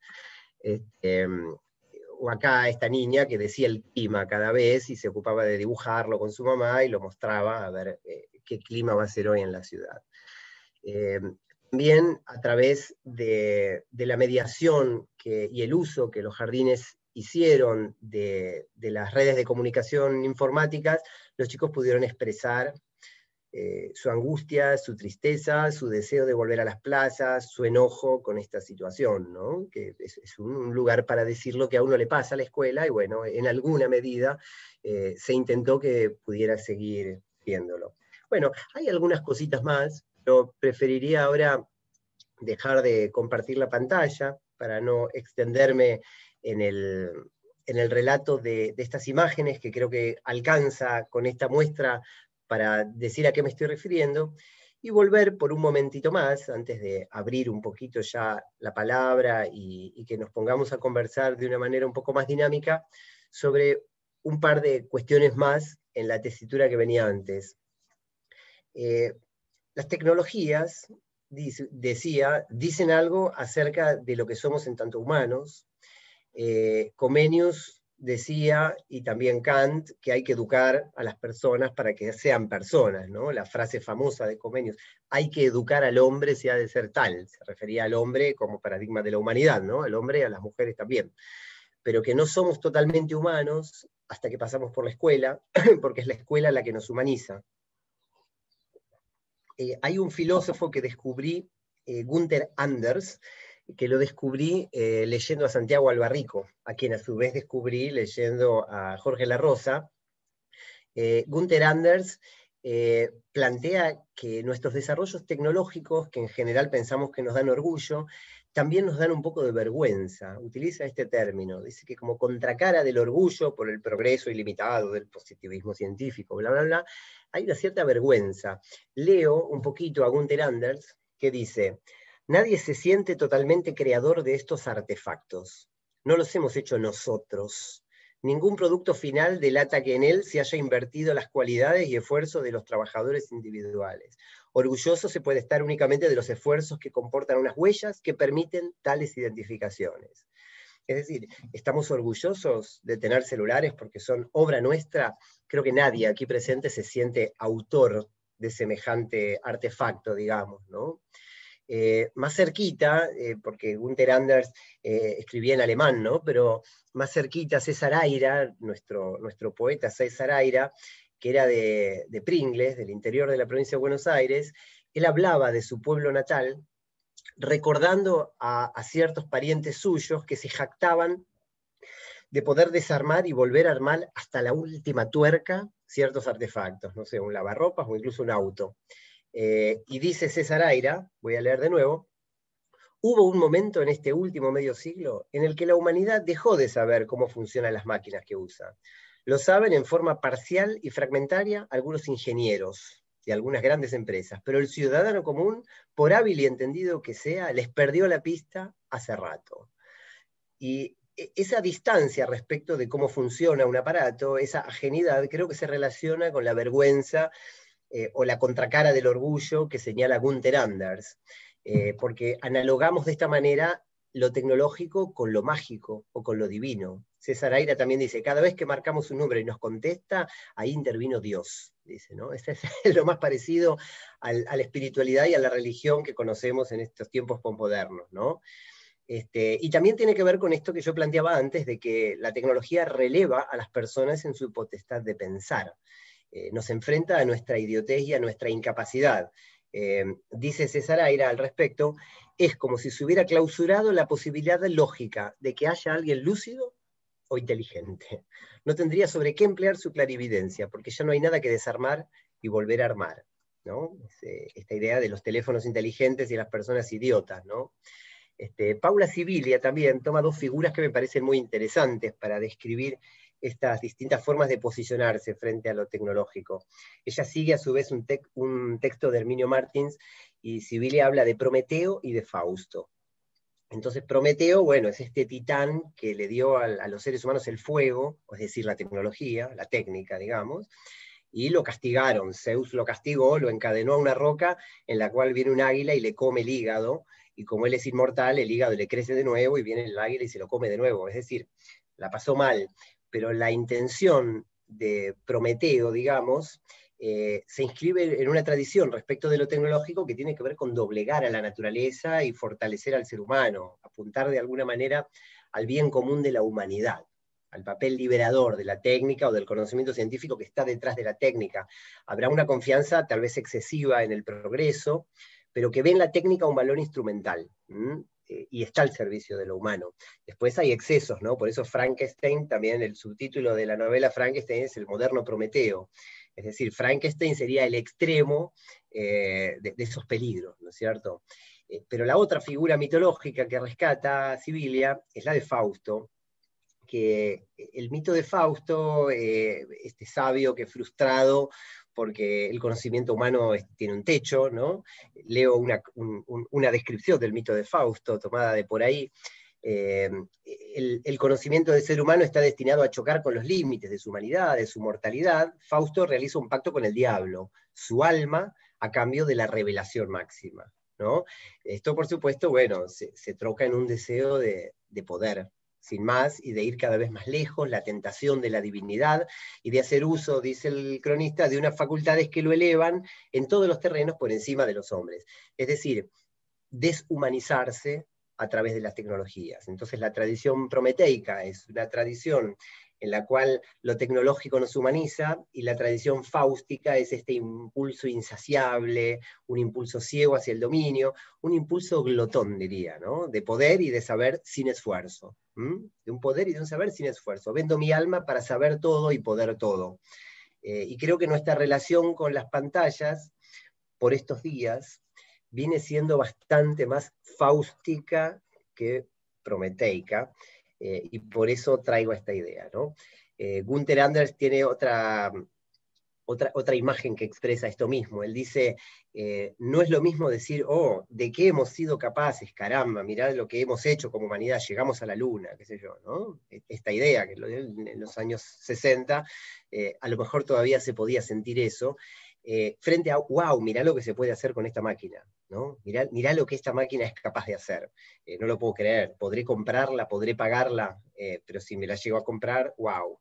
O acá esta niña que decía el clima cada vez y se ocupaba de dibujarlo con su mamá y lo mostraba a ver qué clima va a ser hoy en la ciudad. También a través de la mediación y el uso que los jardines hicieron de las redes de comunicación informáticas, los chicos pudieron expresar su angustia, su tristeza, su deseo de volver a las plazas, su enojo con esta situación, ¿no? Que es un lugar para decir lo que a uno le pasa a la escuela, y bueno, en alguna medida se intentó que pudiera seguir viéndolo. Bueno, hay algunas cositas más, pero preferiría ahora dejar de compartir la pantalla para no extenderme en el relato de estas imágenes, que creo que alcanza con esta muestra para decir a qué me estoy refiriendo, y volver por un momentito más, antes de abrir un poquito ya la palabra y que nos pongamos a conversar de una manera un poco más dinámica, sobre un par de cuestiones más en la tesitura que venía antes. Las tecnologías, dicen algo acerca de lo que somos en tanto humanos. Comenius decía, y también Kant, que hay que educar a las personas para que sean personas, ¿no? La frase famosa de Comenius, hay que educar al hombre si ha de ser tal. Se refería al hombre como paradigma de la humanidad, ¿no? Al hombre y a las mujeres también. Pero que no somos totalmente humanos hasta que pasamos por la escuela, porque es la escuela la que nos humaniza. Hay un filósofo que descubrí, Gunther Anders, que lo descubrí leyendo a Santiago Albarrico, a quien a su vez descubrí leyendo a Jorge La Rosa. Gunther Anders plantea que nuestros desarrollos tecnológicos, que en general pensamos que nos dan orgullo, también nos dan un poco de vergüenza. Utiliza este término, dice que como contracara del orgullo por el progreso ilimitado del positivismo científico, bla, bla, bla, hay una cierta vergüenza. Leo un poquito a Gunther Anders, que dice: nadie se siente totalmente creador de estos artefactos. No los hemos hecho nosotros. Ningún producto final delata que en él se haya invertido las cualidades y esfuerzos de los trabajadores individuales. Orgulloso se puede estar únicamente de los esfuerzos que comportan unas huellas que permiten tales identificaciones. Es decir, ¿estamos orgullosos de tener celulares porque son obra nuestra? Creo que nadie aquí presente se siente autor de semejante artefacto, digamos, ¿no? Más cerquita, porque Günther Anders escribía en alemán, ¿no? Pero más cerquita César Aira, nuestro poeta César Aira, que era de Pringles, del interior de la provincia de Buenos Aires, él hablaba de su pueblo natal, recordando a ciertos parientes suyos que se jactaban de poder desarmar y volver a armar hasta la última tuerca ciertos artefactos, no sé, un lavarropas o incluso un auto. Y dice César Aira, voy a leer de nuevo: hubo un momento en este último medio siglo en el que la humanidad dejó de saber cómo funcionan las máquinas que usa. Lo saben en forma parcial y fragmentaria algunos ingenieros de algunas grandes empresas, pero el ciudadano común, por hábil y entendido que sea, les perdió la pista hace rato. Y esa distancia respecto de cómo funciona un aparato, esa ajenidad, creo que se relaciona con la vergüenza o la contracara del orgullo que señala Günther Anders, porque analogamos de esta manera lo tecnológico con lo mágico o con lo divino. César Aira también dice, cada vez que marcamos un número y nos contesta, ahí intervino Dios, dice, ¿no? Este es lo más parecido a la espiritualidad y a la religión que conocemos en estos tiempos posmodernos, ¿no? Y también tiene que ver con esto que yo planteaba antes, de que la tecnología releva a las personas en su potestad de pensar. Nos enfrenta a nuestra idiotez y a nuestra incapacidad. Dice César Aira al respecto, es como si se hubiera clausurado la posibilidad lógica de que haya alguien lúcido o inteligente. No tendría sobre qué emplear su clarividencia, porque ya no hay nada que desarmar y volver a armar, ¿no? Esta idea de los teléfonos inteligentes y las personas idiotas, ¿no? Paula Sibilia también toma dos figuras que me parecen muy interesantes para describir estas distintas formas de posicionarse frente a lo tecnológico. Ella sigue a su vez un texto de Herminio Martins, y Sibilia habla de Prometeo y de Fausto. Entonces Prometeo, bueno, es este titán que le dio a los seres humanos el fuego, es decir, la tecnología, la técnica, digamos, y lo castigaron. Zeus lo castigó, lo encadenó a una roca en la cual viene un águila y le come el hígado, y como él es inmortal, el hígado le crece de nuevo y viene el águila y se lo come de nuevo. Es decir, la pasó mal, pero la intención de Prometeo, digamos, se inscribe en una tradición respecto de lo tecnológico que tiene que ver con doblegar a la naturaleza y fortalecer al ser humano, apuntar de alguna manera al bien común de la humanidad, al papel liberador de la técnica o del conocimiento científico que está detrás de la técnica. Habrá una confianza tal vez excesiva en el progreso, pero que ve en la técnica un valor instrumental, y está al servicio de lo humano. Después hay excesos, ¿no? Por eso Frankenstein, también el subtítulo de la novela Frankenstein es el moderno Prometeo. Es decir, Frankenstein sería el extremo de esos peligros, ¿no es cierto? Pero la otra figura mitológica que rescata Sibilia es la de Fausto, que el mito de Fausto, este sabio que es frustrado porque el conocimiento humano tiene un techo, ¿no? Leo una descripción del mito de Fausto tomada de por ahí. El conocimiento del ser humano está destinado a chocar con los límites de su humanidad, de su mortalidad. Fausto realiza un pacto con el diablo, su alma a cambio de la revelación máxima, ¿no? Esto, por supuesto, bueno, se troca en un deseo de poder, sin más, y de ir cada vez más lejos, la tentación de la divinidad, y de hacer uso, dice el cronista, de unas facultades que lo elevan en todos los terrenos por encima de los hombres. Es decir, deshumanizarse a través de las tecnologías. Entonces la tradición prometeica es una tradición en la cual lo tecnológico nos humaniza, y la tradición fáustica es este impulso insaciable, un impulso ciego hacia el dominio, un impulso glotón, diría, ¿no? De poder y de saber sin esfuerzo. De un poder y de un saber sin esfuerzo. Vendo mi alma para saber todo y poder todo. Y creo que nuestra relación con las pantallas por estos días viene siendo bastante más fáustica que prometeica, y por eso traigo esta idea, ¿no? Günther Anders tiene otra imagen que expresa esto mismo. Él dice, no es lo mismo decir, oh, ¿de qué hemos sido capaces? Caramba, mirad lo que hemos hecho como humanidad, llegamos a la luna, qué sé yo, ¿no? Esta idea que en los años 60, a lo mejor todavía se podía sentir eso, frente a, wow, mirá lo que se puede hacer con esta máquina, ¿no? Mirá lo que esta máquina es capaz de hacer. No lo puedo creer, podré comprarla, podré pagarla, pero si me la llego a comprar, wow.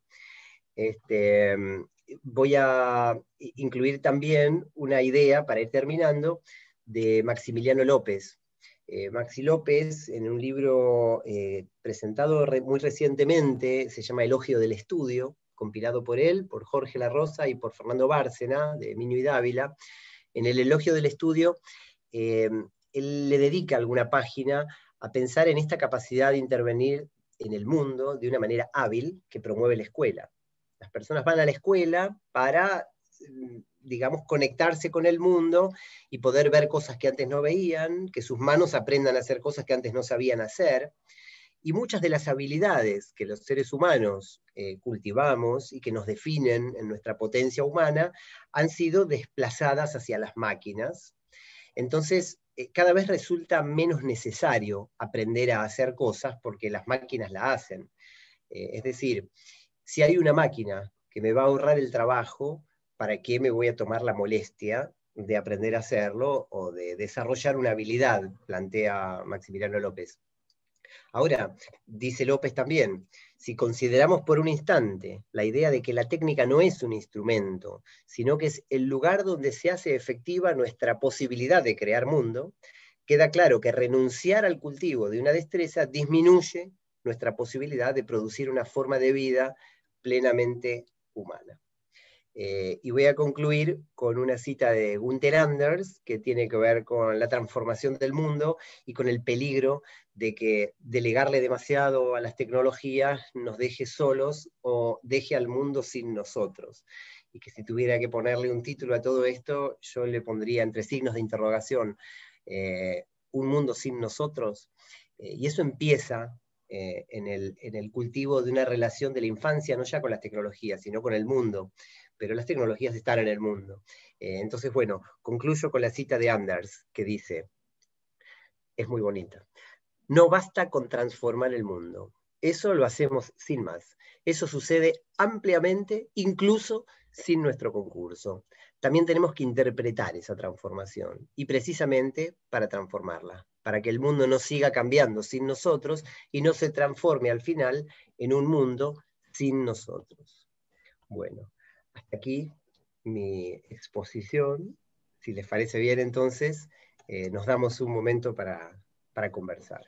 Voy a incluir también una idea, para ir terminando, de Maximiliano López. Maxi López, en un libro presentado muy recientemente, se llama Elogio del Estudio, compilado por él, por Jorge La Rosa y por Fernando Bárcena, de Miño y Dávila. En el Elogio del Estudio, él le dedica alguna página a pensar en esta capacidad de intervenir en el mundo de una manera hábil que promueve la escuela. Las personas van a la escuela para, digamos, conectarse con el mundo y poder ver cosas que antes no veían, que sus manos aprendan a hacer cosas que antes no sabían hacer. Y muchas de las habilidades que los seres humanos cultivamos y que nos definen en nuestra potencia humana han sido desplazadas hacia las máquinas. Entonces, cada vez resulta menos necesario aprender a hacer cosas porque las máquinas la hacen. Es decir, si hay una máquina que me va a ahorrar el trabajo, ¿para qué me voy a tomar la molestia de aprender a hacerlo o de desarrollar una habilidad? Plantea Maximiliano López. Ahora, dice López también, si consideramos por un instante la idea de que la técnica no es un instrumento, sino que es el lugar donde se hace efectiva nuestra posibilidad de crear mundo, queda claro que renunciar al cultivo de una destreza disminuye nuestra posibilidad de producir una forma de vida plenamente humana. Y voy a concluir con una cita de Gunther Anders, que tiene que ver con la transformación del mundo y con el peligro de que delegarle demasiado a las tecnologías nos deje solos o deje al mundo sin nosotros. Y que si tuviera que ponerle un título a todo esto, yo le pondría entre signos de interrogación, un mundo sin nosotros. Y eso empieza en el cultivo de una relación de la infancia, no ya con las tecnologías, sino con el mundo. Pero las tecnologías están en el mundo. Entonces, bueno, concluyo con la cita de Anders, que dice, es muy bonita, no basta con transformar el mundo, eso lo hacemos sin más. Eso sucede ampliamente, incluso sin nuestro concurso. También tenemos que interpretar esa transformación, y precisamente para transformarla, para que el mundo no siga cambiando sin nosotros y no se transforme al final en un mundo sin nosotros. Bueno, hasta aquí mi exposición. Si les parece bien, entonces, nos damos un momento para conversar.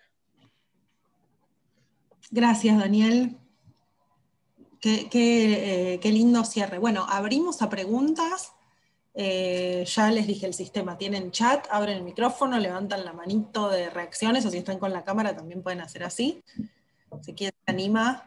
Gracias, Daniel. Qué lindo cierre. Bueno, abrimos a preguntas. Ya les dije el sistema. Tienen chat, abren el micrófono, levantan la manito de reacciones, o si están con la cámara también pueden hacer así. Si quieren, se anima.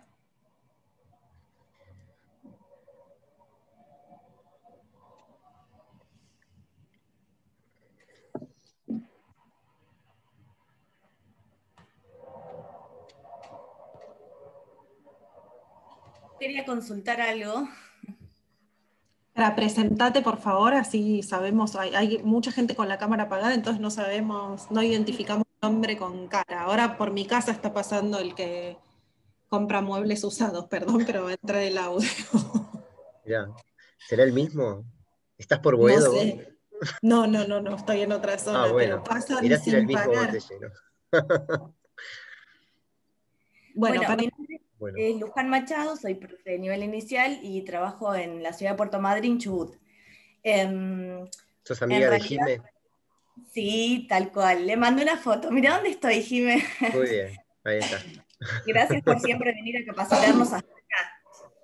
Quería consultar algo. Para presentate, por favor, así sabemos, hay mucha gente con la cámara apagada, entonces no sabemos, no identificamos nombre con cara. Ahora por mi casa está pasando el que compra muebles usados, perdón, pero va a entrar el audio. Ya. ¿Será el mismo? ¿Estás por No Boedo vos? sé. No, estoy en otra Ah, zona, pero bueno. pasan Mirá si era el sin mismo parar. botellero. Bueno, Bueno, mi nombre Bueno. es Luján Machado, soy profe de nivel inicial y trabajo en la ciudad de Puerto Madryn, Chubut. En ¿Sos amiga de realidad, Jime? sí, tal cual. Le mandé una foto. Mira dónde estoy, Jime. Muy bien, ahí está. Gracias por siempre venir a capacitarnos hasta acá.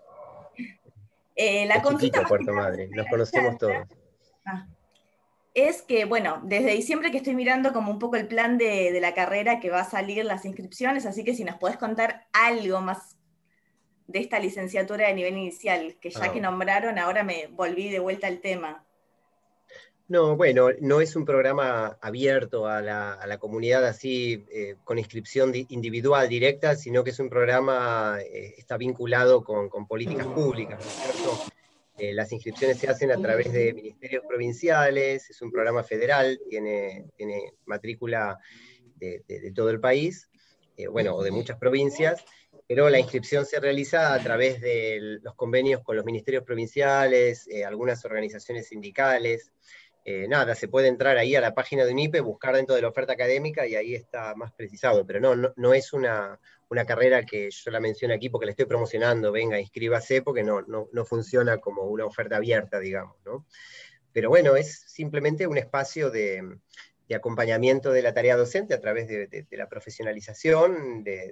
La Es consulta chiquito más que Puerto nada Madryn, nos conocemos todos. ah, es que, bueno, desde diciembre que estoy mirando como un poco el plan de la carrera que va a salir las inscripciones, así que si nos podés contar algo más de esta licenciatura de nivel inicial, que ya que nombraron, ahora me volví de vuelta al tema. No, bueno, no es un programa abierto a la comunidad así, con inscripción individual directa, sino que es un programa, está vinculado con políticas públicas, ¿no es cierto? Las inscripciones se hacen a través de ministerios provinciales, es un programa federal, tiene matrícula de todo el país, bueno, o de muchas provincias, pero la inscripción se realiza a través de los convenios con los ministerios provinciales, algunas organizaciones sindicales. Nada, se puede entrar ahí a la página de UNIPE, buscar dentro de la oferta académica y ahí está más precisado, pero no es una carrera que yo la menciono aquí porque la estoy promocionando, venga, inscríbase, porque no funciona como una oferta abierta, digamos, ¿no? Pero bueno, es simplemente un espacio de acompañamiento de la tarea docente a través de la profesionalización, de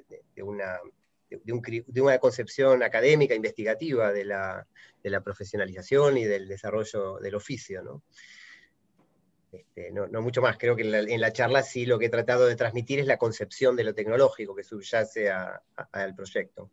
una concepción académica, investigativa de la profesionalización y del desarrollo del oficio, ¿no? No mucho más, creo que en la charla sí lo que he tratado de transmitir es la concepción de lo tecnológico que subyace al proyecto.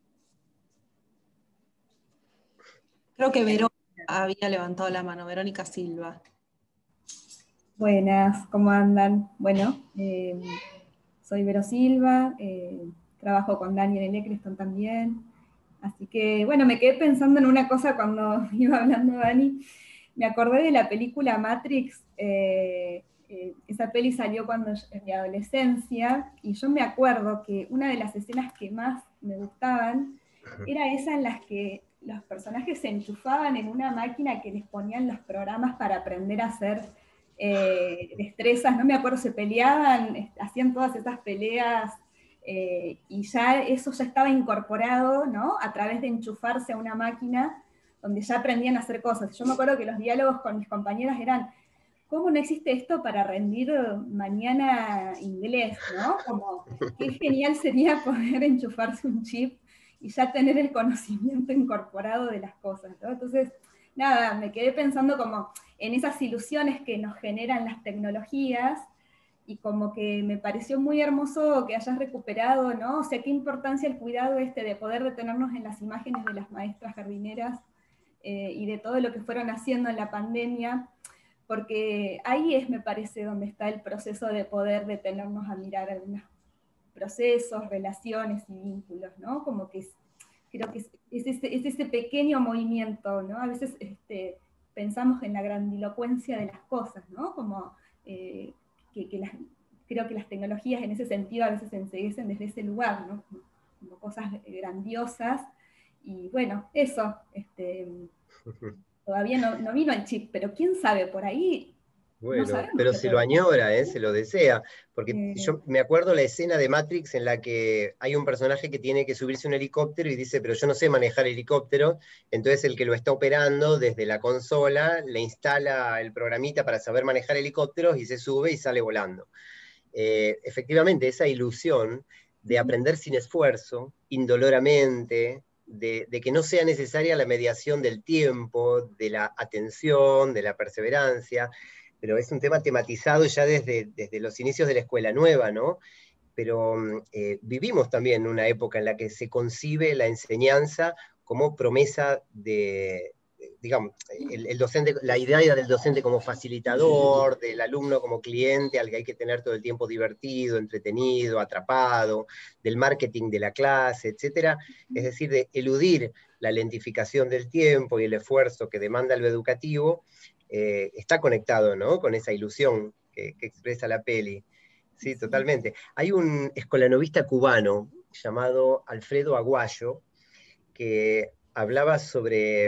Creo que Verónica había levantado la mano, Verónica Silva. Buenas, ¿cómo andan? Bueno, soy Vero Silva, trabajo con Daniel en Eccleston también, así que, bueno, me quedé pensando en una cosa cuando iba hablando Dani, me acordé de la película Matrix, esa peli salió en mi adolescencia, y yo me acuerdo que una de las escenas que más me gustaban era esa en las que los personajes se enchufaban en una máquina que les ponían los programas para aprender a hacer destrezas, no me acuerdo, se peleaban, hacían todas esas peleas, y ya eso ya estaba incorporado, ¿no? A través de enchufarse a una máquina donde ya aprendían a hacer cosas. Yo me acuerdo que los diálogos con mis compañeras eran: ¿cómo no existe esto para rendir mañana inglés, ¿no? Como, qué genial sería poder enchufarse un chip y ya tener el conocimiento incorporado de las cosas, ¿no? Entonces, nada, me quedé pensando como en esas ilusiones que nos generan las tecnologías, y como que me pareció muy hermoso que hayas recuperado, ¿no? O sea, qué importancia el cuidado de poder detenernos en las imágenes de las maestras jardineras, y de todo lo que fueron haciendo en la pandemia, porque ahí es, me parece, donde está el proceso de poder detenernos a mirar algunos procesos, relaciones y vínculos, ¿no? Como que creo que es ese pequeño movimiento, ¿no? A veces pensamos en la grandilocuencia de las cosas, ¿no? Como creo que las tecnologías en ese sentido a veces se enseguecen desde ese lugar, ¿no? Como cosas grandiosas, y bueno, eso, todavía no vino el chip, pero quién sabe, por ahí. Bueno, No sabemos, pero se lo añora, se lo desea, porque yo me acuerdo la escena de Matrix en la que hay un personaje que tiene que subirse a un helicóptero y dice, pero yo no sé manejar helicóptero, entonces el que lo está operando desde la consola le instala el programita para saber manejar helicópteros y se sube y sale volando. Efectivamente, esa ilusión de aprender sin esfuerzo, indoloramente, de que no sea necesaria la mediación del tiempo, de la atención, de la perseverancia, pero es un tema tematizado ya desde los inicios de la escuela nueva, ¿no? Pero vivimos también una época en la que se concibe la enseñanza como promesa digamos, el docente, la idea del docente como facilitador, del alumno como cliente al que hay que tener todo el tiempo divertido, entretenido, atrapado, del marketing de la clase, etc. Es decir, de eludir la lentificación del tiempo y el esfuerzo que demanda lo educativo, está conectado, ¿no? Con esa ilusión que expresa la peli. Sí, totalmente. Hay un escolanovista cubano llamado Alfredo Aguayo que hablaba sobre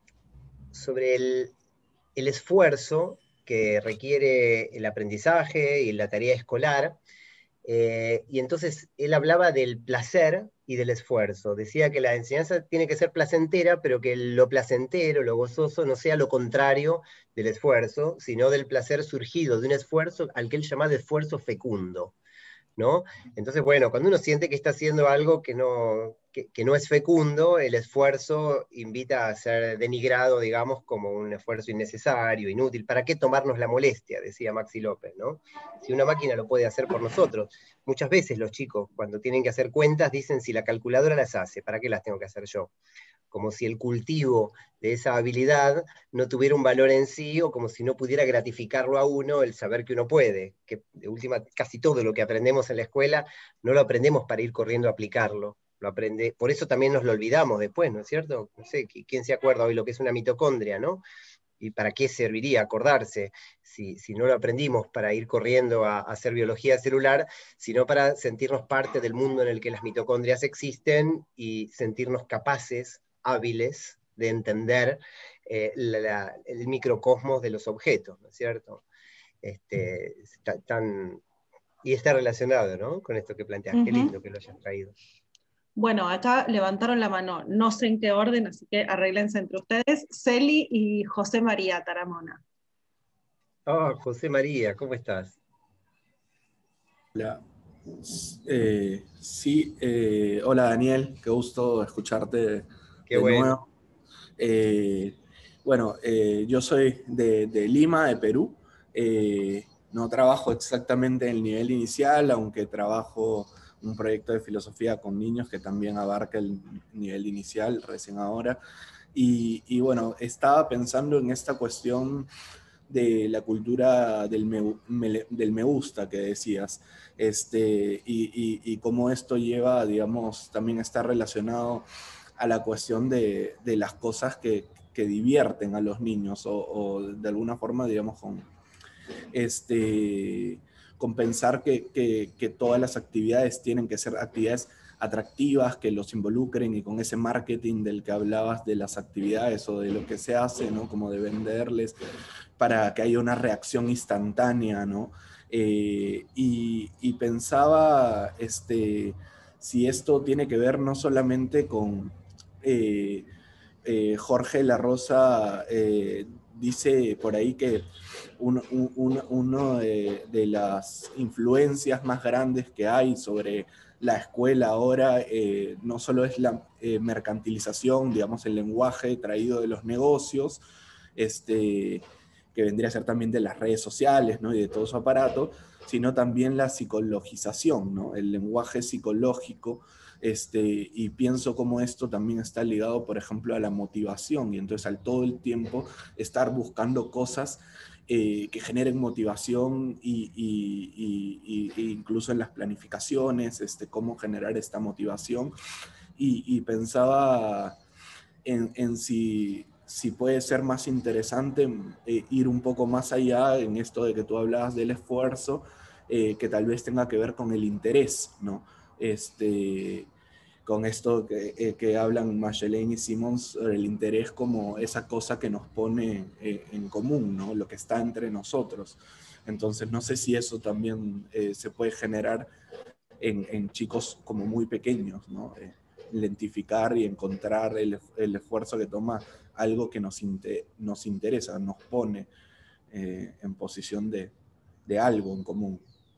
el esfuerzo que requiere el aprendizaje y la tarea escolar, y entonces él hablaba del placer y del esfuerzo. Decía que la enseñanza tiene que ser placentera, pero que lo placentero, lo gozoso, no sea lo contrario del esfuerzo, sino del placer surgido de un esfuerzo al que él llamaba esfuerzo fecundo, ¿no? Entonces, bueno, cuando uno siente que está haciendo algo que no es fecundo, el esfuerzo invita a ser denigrado, digamos, como un esfuerzo innecesario, inútil. ¿Para qué tomarnos la molestia? Decía Maxi López, ¿no? Si una máquina lo puede hacer por nosotros. Muchas veces los chicos, cuando tienen que hacer cuentas, dicen, si la calculadora las hace, ¿para qué las tengo que hacer yo? Como si el cultivo de esa habilidad no tuviera un valor en sí, o como si no pudiera gratificarlo a uno el saber que uno puede, que de última casi todo lo que aprendemos en la escuela no lo aprendemos para ir corriendo a aplicarlo, lo aprende, por eso también nos lo olvidamos después, ¿no es cierto? No sé, ¿quién se acuerda hoy lo que es una mitocondria, ¿no? ¿Y para qué serviría acordarse si no lo aprendimos para ir corriendo a hacer biología celular, sino para sentirnos parte del mundo en el que las mitocondrias existen y sentirnos capaces, hábiles, de entender el microcosmos de los objetos, ¿no es cierto? Y está relacionado, ¿no?, con esto que planteas. Qué lindo que lo hayas traído. Bueno, acá levantaron la mano, no sé en qué orden, así que arréglense entre ustedes. Celi y José María Taramona. Oh, José María, ¿cómo estás? Hola. Sí, hola Daniel, qué gusto escucharte Qué de bueno. nuevo. Bueno, yo soy de Lima, de Perú. No trabajo exactamente en el nivel inicial, aunque trabajo un proyecto de filosofía con niños que también abarca el nivel inicial recién ahora. Y bueno, estaba pensando en esta cuestión de la cultura del me gusta que decías, y cómo esto lleva, digamos, también está relacionado a la cuestión de las cosas que divierten a los niños o de alguna forma, digamos, con pensar que todas las actividades tienen que ser actividades atractivas, que los involucren, y con ese marketing del que hablabas de las actividades o de lo que se hace, ¿no? Como de venderles para que haya una reacción instantánea, ¿no? Y pensaba si esto tiene que ver no solamente con Jorge La Rosa, dice por ahí que uno de las influencias más grandes que hay sobre la escuela ahora no solo es la mercantilización, digamos, el lenguaje traído de los negocios, que vendría a ser también de las redes sociales, ¿no? Y de todo su aparato, sino también la psicologización, ¿no? El lenguaje psicológico, y pienso cómo esto también está ligado, por ejemplo, a la motivación, y entonces al todo el tiempo estar buscando cosas que generen motivación y incluso en las planificaciones, cómo generar esta motivación, y pensaba en si puede ser más interesante ir un poco más allá en esto de que tú hablabas del esfuerzo, que tal vez tenga que ver con el interés, ¿no? Con esto que hablan Machelain y Simons sobre el interés como esa cosa que nos pone en común, ¿no? Lo que está entre nosotros. Entonces, no sé si eso también se puede generar en chicos como muy pequeños, ¿no? Identificar y encontrar el esfuerzo que toma algo que nos interesa, nos pone en posición de algo en común.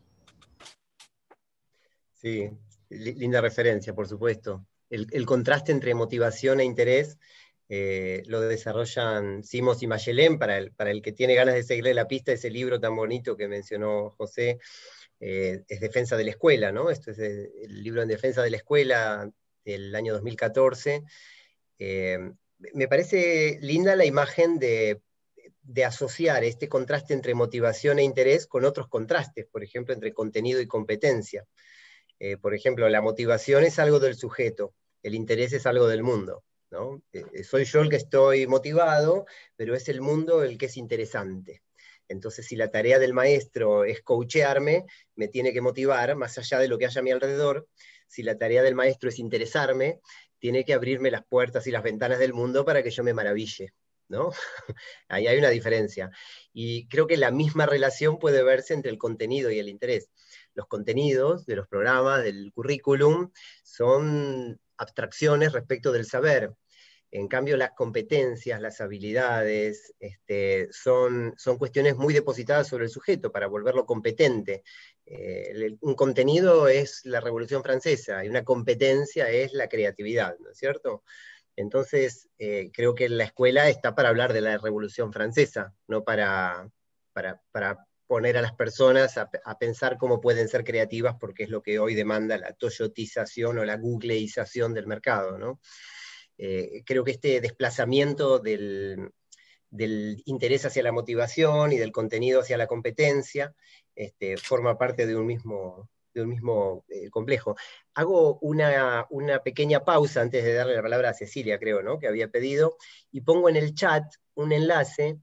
Sí, linda referencia, por supuesto. El contraste entre motivación e interés lo desarrollan Simons y Machelain, para el que tiene ganas de seguirle la pista. Ese libro tan bonito que mencionó José, es Defensa de la Escuela, ¿no? Esto es el libro en Defensa de la Escuela del año 2014. Me parece linda la imagen de asociar este contraste entre motivación e interés con otros contrastes, por ejemplo, entre contenido y competencia. Por ejemplo, la motivación es algo del sujeto, el interés es algo del mundo, ¿no? Soy yo el que estoy motivado, pero es el mundo el que es interesante. Entonces, si la tarea del maestro es coachearme, me tiene que motivar más allá de lo que haya a mi alrededor. Si la tarea del maestro es interesarme, tiene que abrirme las puertas y las ventanas del mundo para que yo me maraville, ¿no? Ahí hay una diferencia. Y creo que la misma relación puede verse entre el contenido y el interés. Los contenidos de los programas, del currículum, son abstracciones respecto del saber. En cambio, las competencias, las habilidades, son cuestiones muy depositadas sobre el sujeto para volverlo competente. Un contenido es la Revolución Francesa y una competencia es la creatividad, ¿no es cierto? Entonces, creo que la escuela está para hablar de la Revolución Francesa, no para poner a las personas a pensar cómo pueden ser creativas, porque es lo que hoy demanda la toyotización o la googleización del mercado, ¿no? Creo que este desplazamiento del interés hacia la motivación y del contenido hacia la competencia forma parte de un mismo complejo. Hago una pequeña pausa antes de darle la palabra a Cecilia, creo, ¿no?, que había pedido, y pongo en el chat un enlace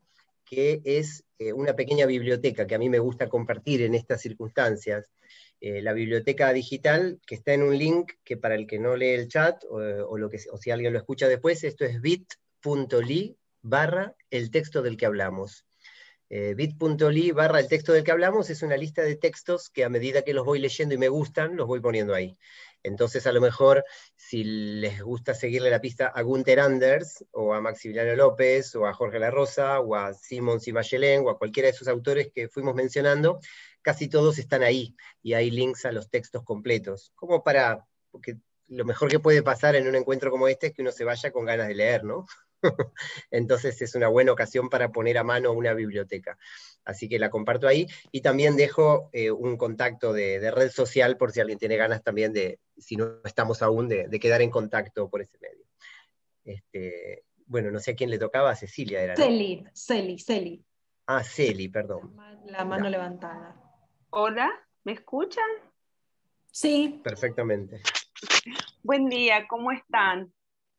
que es una pequeña biblioteca que a mí me gusta compartir en estas circunstancias. La biblioteca digital, que está en un link que para el que no lee el chat, o si alguien lo escucha después, esto es bit.ly/el texto del que hablamos. Bit.ly/el texto del que hablamos es una lista de textos que a medida que los voy leyendo y me gustan, los voy poniendo ahí. Entonces, a lo mejor, si les gusta seguirle la pista a Gunther Anders, o a Maximiliano López, o a Jorge La Rosa, o a Simon Simayelén, o a cualquiera de esos autores que fuimos mencionando, casi todos están ahí, y hay links a los textos completos, porque lo mejor que puede pasar en un encuentro como este es que uno se vaya con ganas de leer, ¿no? Entonces es una buena ocasión para poner a mano una biblioteca. Así que la comparto ahí, y también dejo un contacto de red social por si alguien tiene ganas también si no estamos aún, de quedar en contacto por ese medio. Bueno, no sé a quién le tocaba, a Cecilia era, ¿no? Celi. Ah, Celi, perdón. La mano levantada. Hola, ¿me escuchan? Sí. Perfectamente. Buen día, ¿cómo están?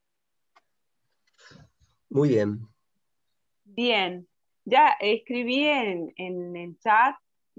Muy bien. Bien, ya escribí en el chat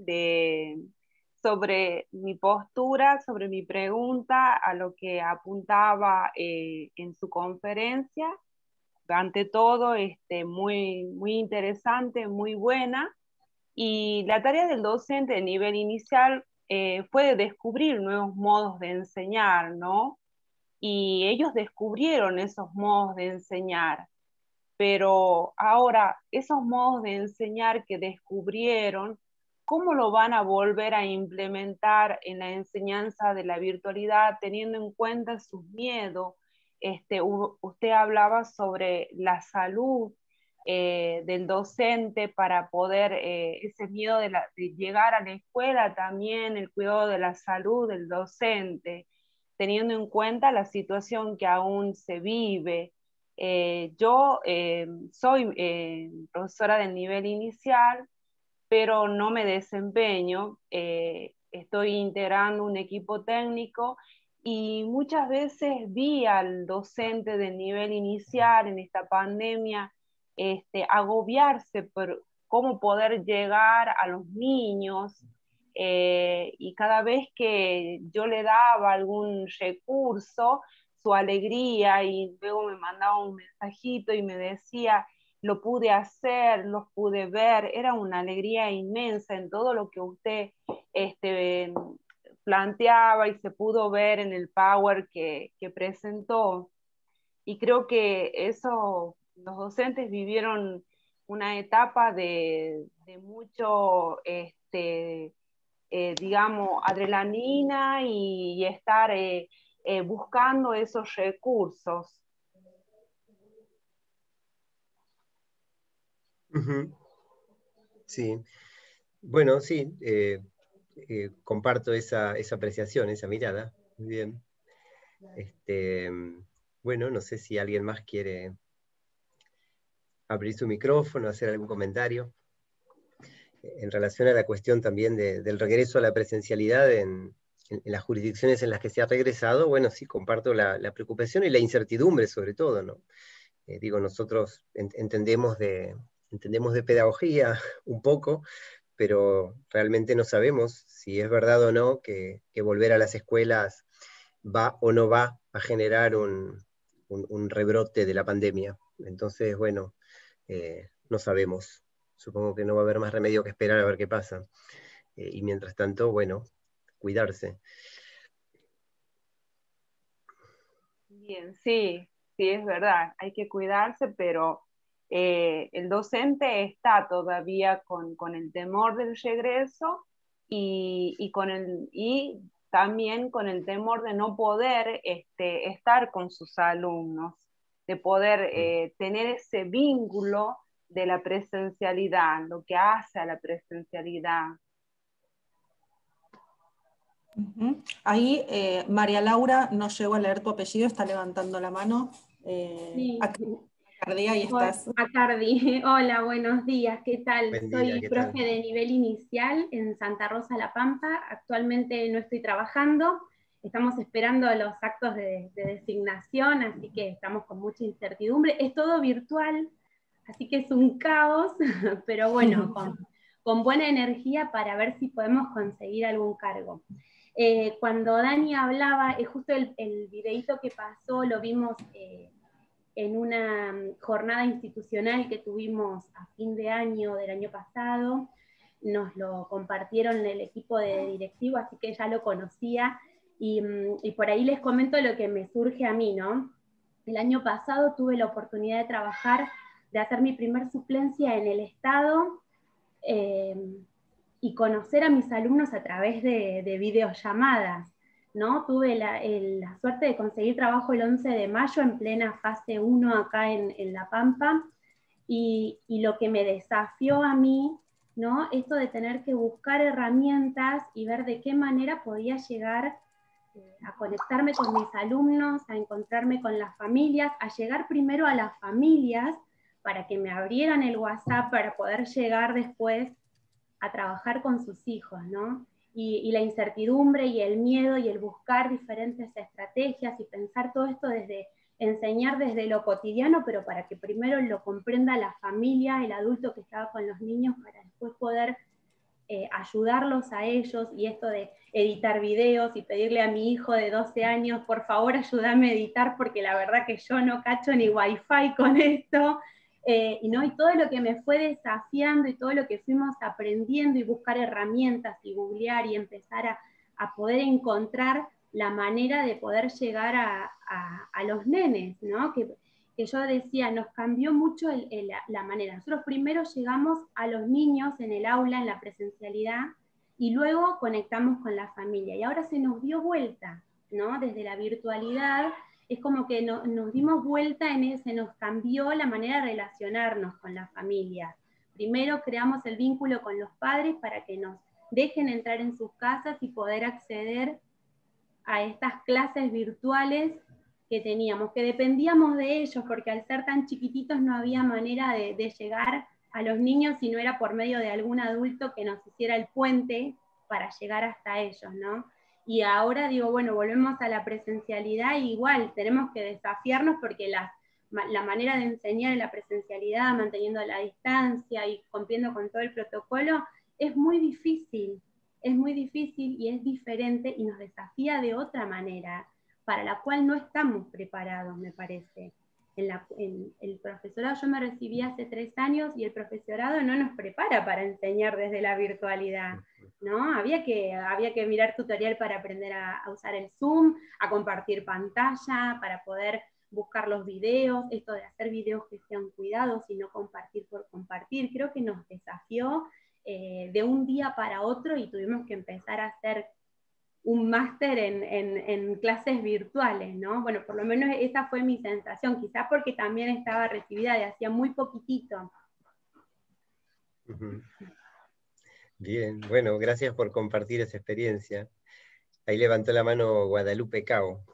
sobre mi postura, sobre mi pregunta, a lo que apuntaba en su conferencia. Ante todo, muy, muy interesante, muy buena. Y la tarea del docente de nivel inicial fue de descubrir nuevos modos de enseñar, ¿no? Y ellos descubrieron esos modos de enseñar. Pero ahora, esos modos de enseñar que descubrieron, ¿cómo lo van a volver a implementar en la enseñanza de la virtualidad, teniendo en cuenta sus miedos? Usted hablaba sobre la salud del docente para poder, ese miedo de llegar a la escuela también, el cuidado de la salud del docente, teniendo en cuenta la situación que aún se vive. Yo soy profesora del nivel inicial, pero no me desempeño. Estoy integrando un equipo técnico y muchas veces vi al docente del nivel inicial en esta pandemia agobiarse por cómo poder llegar a los niños. Y cada vez que yo le daba algún recurso, su alegría, y luego me mandaba un mensajito y me decía, lo pude hacer, los pude ver, era una alegría inmensa en todo lo que usted planteaba y se pudo ver en el Power que presentó. Y creo que eso, los docentes vivieron una etapa de mucho, digamos, adrenalina y estar buscando esos recursos. Sí, bueno, sí, comparto esa apreciación, esa mirada. Muy bien. Bueno, no sé si alguien más quiere abrir su micrófono, hacer algún comentario en relación a la cuestión también del regreso a la presencialidad en las jurisdicciones en las que se ha regresado. Bueno, sí, comparto la preocupación y la incertidumbre sobre todo, ¿no? Nosotros entendemos de pedagogía un poco, pero realmente no sabemos si es verdad o no que volver a las escuelas va o no va a generar un rebrote de la pandemia. Entonces, bueno, no sabemos. Supongo que no va a haber más remedio que esperar a ver qué pasa. Y mientras tanto, bueno, cuidarse. Bien, sí, sí, es verdad, hay que cuidarse, pero el docente está todavía con el temor del regreso y también con el temor de no poder estar con sus alumnos, de poder tener ese vínculo de la presencialidad, lo que hace a la presencialidad. Ahí María Laura, no llegó a leer tu apellido, está levantando la mano. Sí. Acardí, ahí estás. Acardi, hola, buenos días, ¿qué tal? Buen día, Soy ¿qué profe tal? de nivel inicial en Santa Rosa La Pampa. Actualmente no estoy trabajando, estamos esperando los actos de designación, así que estamos con mucha incertidumbre. Es todo virtual, así que es un caos, pero bueno, con buena energía para ver si podemos conseguir algún cargo. Cuando Dani hablaba, justo el videíto que pasó lo vimos en una jornada institucional que tuvimos a fin de año del año pasado, nos lo compartieron el equipo de directivo, así que ya lo conocía, y por ahí les comento lo que me surge a mí, ¿no? El año pasado tuve la oportunidad de trabajar, de hacer mi primer suplencia en el Estado, y conocer a mis alumnos a través de videollamadas, ¿no? Tuve la suerte de conseguir trabajo el 11 de mayo en plena fase 1 acá en La Pampa, y lo que me desafió a mí, ¿no? Esto de tener que buscar herramientas y ver de qué manera podía llegar a conectarme con mis alumnos, a encontrarme con las familias, a llegar primero a las familias para que me abrieran el WhatsApp para poder llegar después a trabajar con sus hijos, ¿no? Y la incertidumbre y el miedo y el buscar diferentes estrategias y pensar todo esto desde enseñar desde lo cotidiano, pero para que primero lo comprenda la familia, el adulto que estaba con los niños, para después poder ayudarlos a ellos, y esto de editar videos y pedirle a mi hijo de 12 años, por favor ayúdame a editar porque la verdad que yo no cacho ni wifi con esto, y todo lo que me fue desafiando y todo lo que fuimos aprendiendo, y buscar herramientas y googlear y empezar a poder encontrar la manera de poder llegar a los nenes, ¿no? Que yo decía, nos cambió mucho la manera. Nosotros primero llegamos a los niños en el aula, en la presencialidad, y luego conectamos con la familia. Y ahora se nos dio vuelta, ¿no? Desde la virtualidad, es como que nos dimos vuelta se nos cambió la manera de relacionarnos con la familia. Primero creamos el vínculo con los padres para que nos dejen entrar en sus casas y poder acceder a estas clases virtuales que teníamos, que dependíamos de ellos, porque al ser tan chiquititos no había manera de llegar a los niños si no era por medio de algún adulto que nos hiciera el puente para llegar hasta ellos, ¿no? Y ahora digo, bueno, volvemos a la presencialidad, y igual tenemos que desafiarnos porque la manera de enseñar en la presencialidad, manteniendo la distancia y cumpliendo con todo el protocolo, es muy difícil y es diferente y nos desafía de otra manera, para la cual no estamos preparados, me parece. El profesorado, yo me recibí hace 3 años y el profesorado no nos prepara para enseñar desde la virtualidad, ¿no? Había que mirar tutorial para aprender a usar el Zoom, a compartir pantalla, para poder buscar los videos, esto de hacer videos que sean cuidados y no compartir por compartir. Creo que nos desafió de un día para otro, y tuvimos que empezar a hacer un máster en clases virtuales, ¿no? Bueno, por lo menos esa fue mi sensación, quizás porque también estaba recibida de hacía muy poquitito. Bien, bueno, gracias por compartir esa experiencia. Ahí levantó la mano Guadalupe Cao.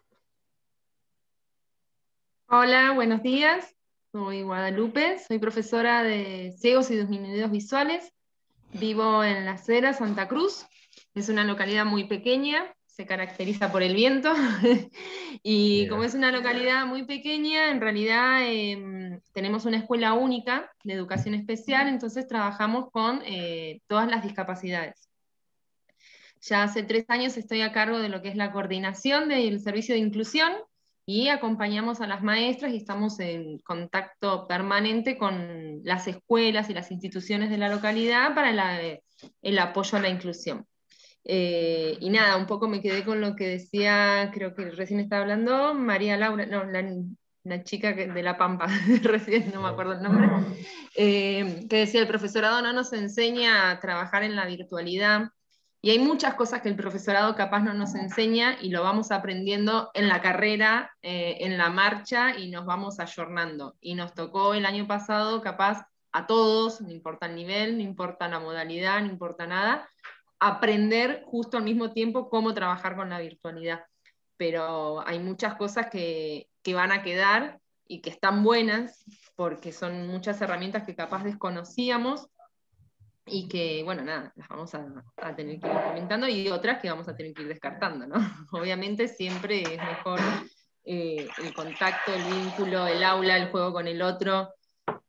Hola, buenos días. Soy Guadalupe, soy profesora de ciegos y disminuidos visuales. Vivo en Las Heras, Santa Cruz. Es una localidad muy pequeña, se caracteriza por el viento, y como es una localidad muy pequeña, en realidad tenemos una escuela única de educación especial, entonces trabajamos con todas las discapacidades. Ya hace 3 años estoy a cargo de lo que es la coordinación del servicio de inclusión, y acompañamos a las maestras y estamos en contacto permanente con las escuelas y las instituciones de la localidad para el apoyo a la inclusión. Y nada, un poco me quedé con lo que decía, creo que recién estaba hablando María Laura, no, la chica de La Pampa, recién no me acuerdo el nombre, que decía, el profesorado no nos enseña a trabajar en la virtualidad. Y hay muchas cosas que el profesorado capaz no nos enseña y lo vamos aprendiendo en la carrera, en la marcha, y nos vamos ayornando. Y nos tocó el año pasado, capaz a todos, no importa el nivel, no importa la modalidad, no importa nada, aprender justo al mismo tiempo cómo trabajar con la virtualidad. Pero hay muchas cosas que van a quedar y que están buenas, porque son muchas herramientas que capaz desconocíamos, y que, bueno, nada, las vamos a tener que ir implementando, y otras que vamos a tener que ir descartando, ¿no? Obviamente siempre es mejor el contacto, el vínculo, el aula, el juego con el otro,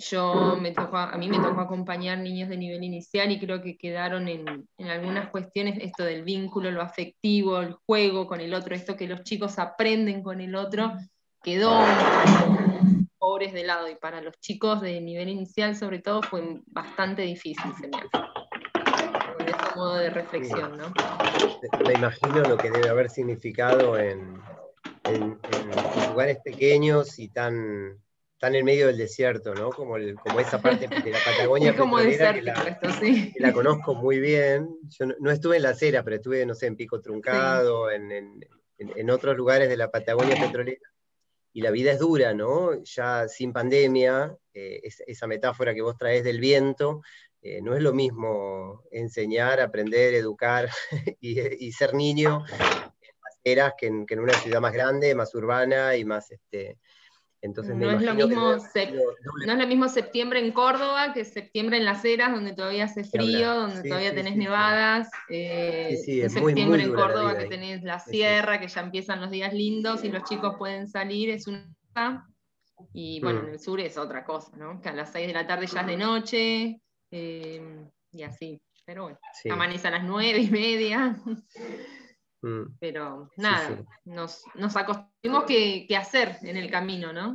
a mí me tocó acompañar niños de nivel inicial y creo que quedaron en algunas cuestiones esto del vínculo, lo afectivo, el juego con el otro, esto que los chicos aprenden con el otro, quedó pobres de lado, y para los chicos de nivel inicial sobre todo fue bastante difícil, se me hace, con este modo de reflexión, ¿no? Me imagino lo que debe haber significado en lugares pequeños y tan en medio del desierto, ¿no? Como esa parte de la Patagonia como petrolera sí. que la conozco muy bien. Yo no estuve en La Cera, pero estuve, no sé, en Pico Truncado, sí, en otros lugares de la Patagonia petrolera. Y la vida es dura, ¿no? Ya sin pandemia, esa metáfora que vos traés del viento, no es lo mismo enseñar, aprender, educar y ser niño en las eras que en una ciudad más grande, más urbana y más... entonces me imagino que no es lo mismo septiembre en Córdoba que septiembre en Las Heras, donde todavía hace frío, donde todavía tenés nevadas. Sí, es septiembre muy en Córdoba que ahí tenés la sierra, que ya empiezan los días lindos y los chicos pueden salir, es una cosa. Y bueno, en el sur es otra cosa, ¿no? Que a las 6 de la tarde ya es de noche, y así. Pero bueno, amanece a las 9:30. Pero nada, nos acostumbramos que hacer en el camino, ¿no?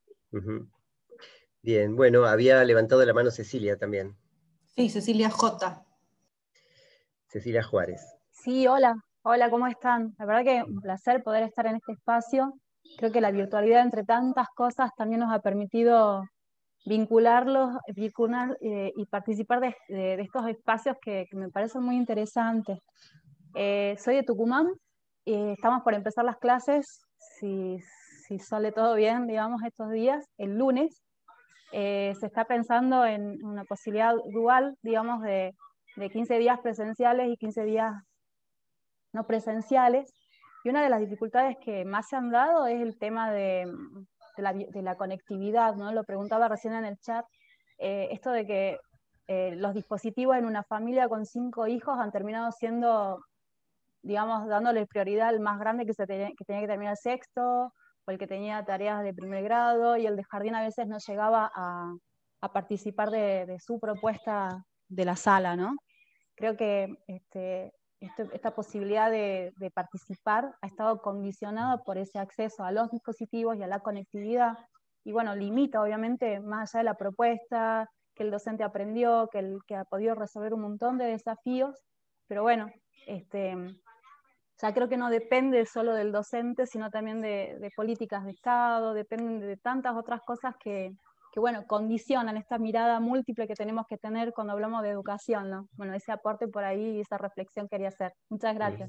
Bien, bueno, había levantado la mano Cecilia también. Sí, Cecilia J. Cecilia Juárez. Sí, hola, ¿cómo están? La verdad que un placer poder estar en este espacio. Creo que la virtualidad, entre tantas cosas, también nos ha permitido vincular y participar de estos espacios que me parecen muy interesantes. Soy de Tucumán y estamos por empezar las clases, si sale todo bien, digamos, estos días, el lunes. Se está pensando en una posibilidad dual, digamos, de 15 días presenciales y 15 días no presenciales. Y una de las dificultades que más se han dado es el tema de la conectividad, ¿no? Lo preguntaba recién en el chat, esto de que los dispositivos en una familia con 5 hijos han terminado siendo, digamos, dándole prioridad al más grande que tenía que terminar sexto, o el que tenía tareas de primer grado, y el de jardín a veces no llegaba a participar de su propuesta de la sala, ¿no? Creo que esta posibilidad de participar ha estado condicionada por ese acceso a los dispositivos y a la conectividad, y bueno, limita obviamente, más allá de la propuesta, que el docente aprendió, que ha podido resolver un montón de desafíos, pero bueno, ya creo que no depende solo del docente, sino también de políticas de Estado, dependen de tantas otras cosas que bueno, condicionan esta mirada múltiple que tenemos que tener cuando hablamos de educación, ¿no? Bueno, ese aporte por ahí y esa reflexión quería hacer. Muchas gracias.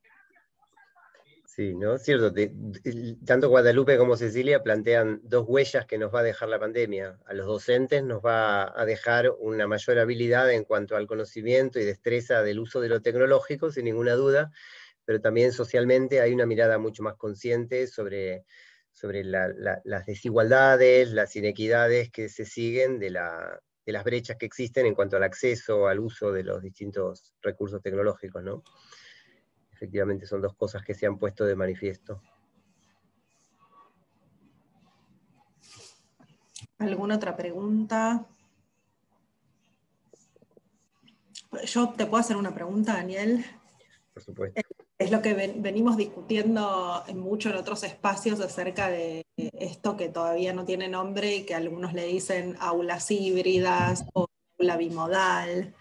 Sí, ¿no? Cierto, tanto Guadalupe como Cecilia plantean dos huellas que nos va a dejar la pandemia. A los docentes nos va a dejar una mayor habilidad en cuanto al conocimiento y destreza del uso de lo tecnológico, sin ninguna duda, pero también socialmente hay una mirada mucho más consciente sobre las desigualdades, las inequidades que se siguen de las brechas que existen en cuanto al acceso, al uso de los distintos recursos tecnológicos, ¿no? Efectivamente son dos cosas que se han puesto de manifiesto. ¿Alguna otra pregunta? Yo te puedo hacer una pregunta, Daniel. Por supuesto. Es lo que venimos discutiendo mucho en otros espacios acerca de esto que todavía no tiene nombre y que algunos le dicen aulas híbridas o aula bimodal.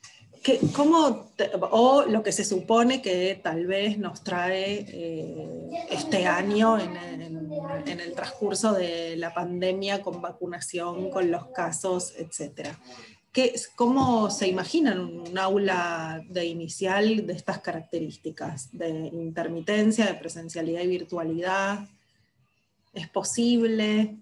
O lo que se supone que tal vez nos trae este año en el transcurso de la pandemia, con vacunación, con los casos, etc. ¿Cómo se imaginan un aula de inicial de estas características? ¿De intermitencia, de presencialidad y virtualidad? ¿Es posible?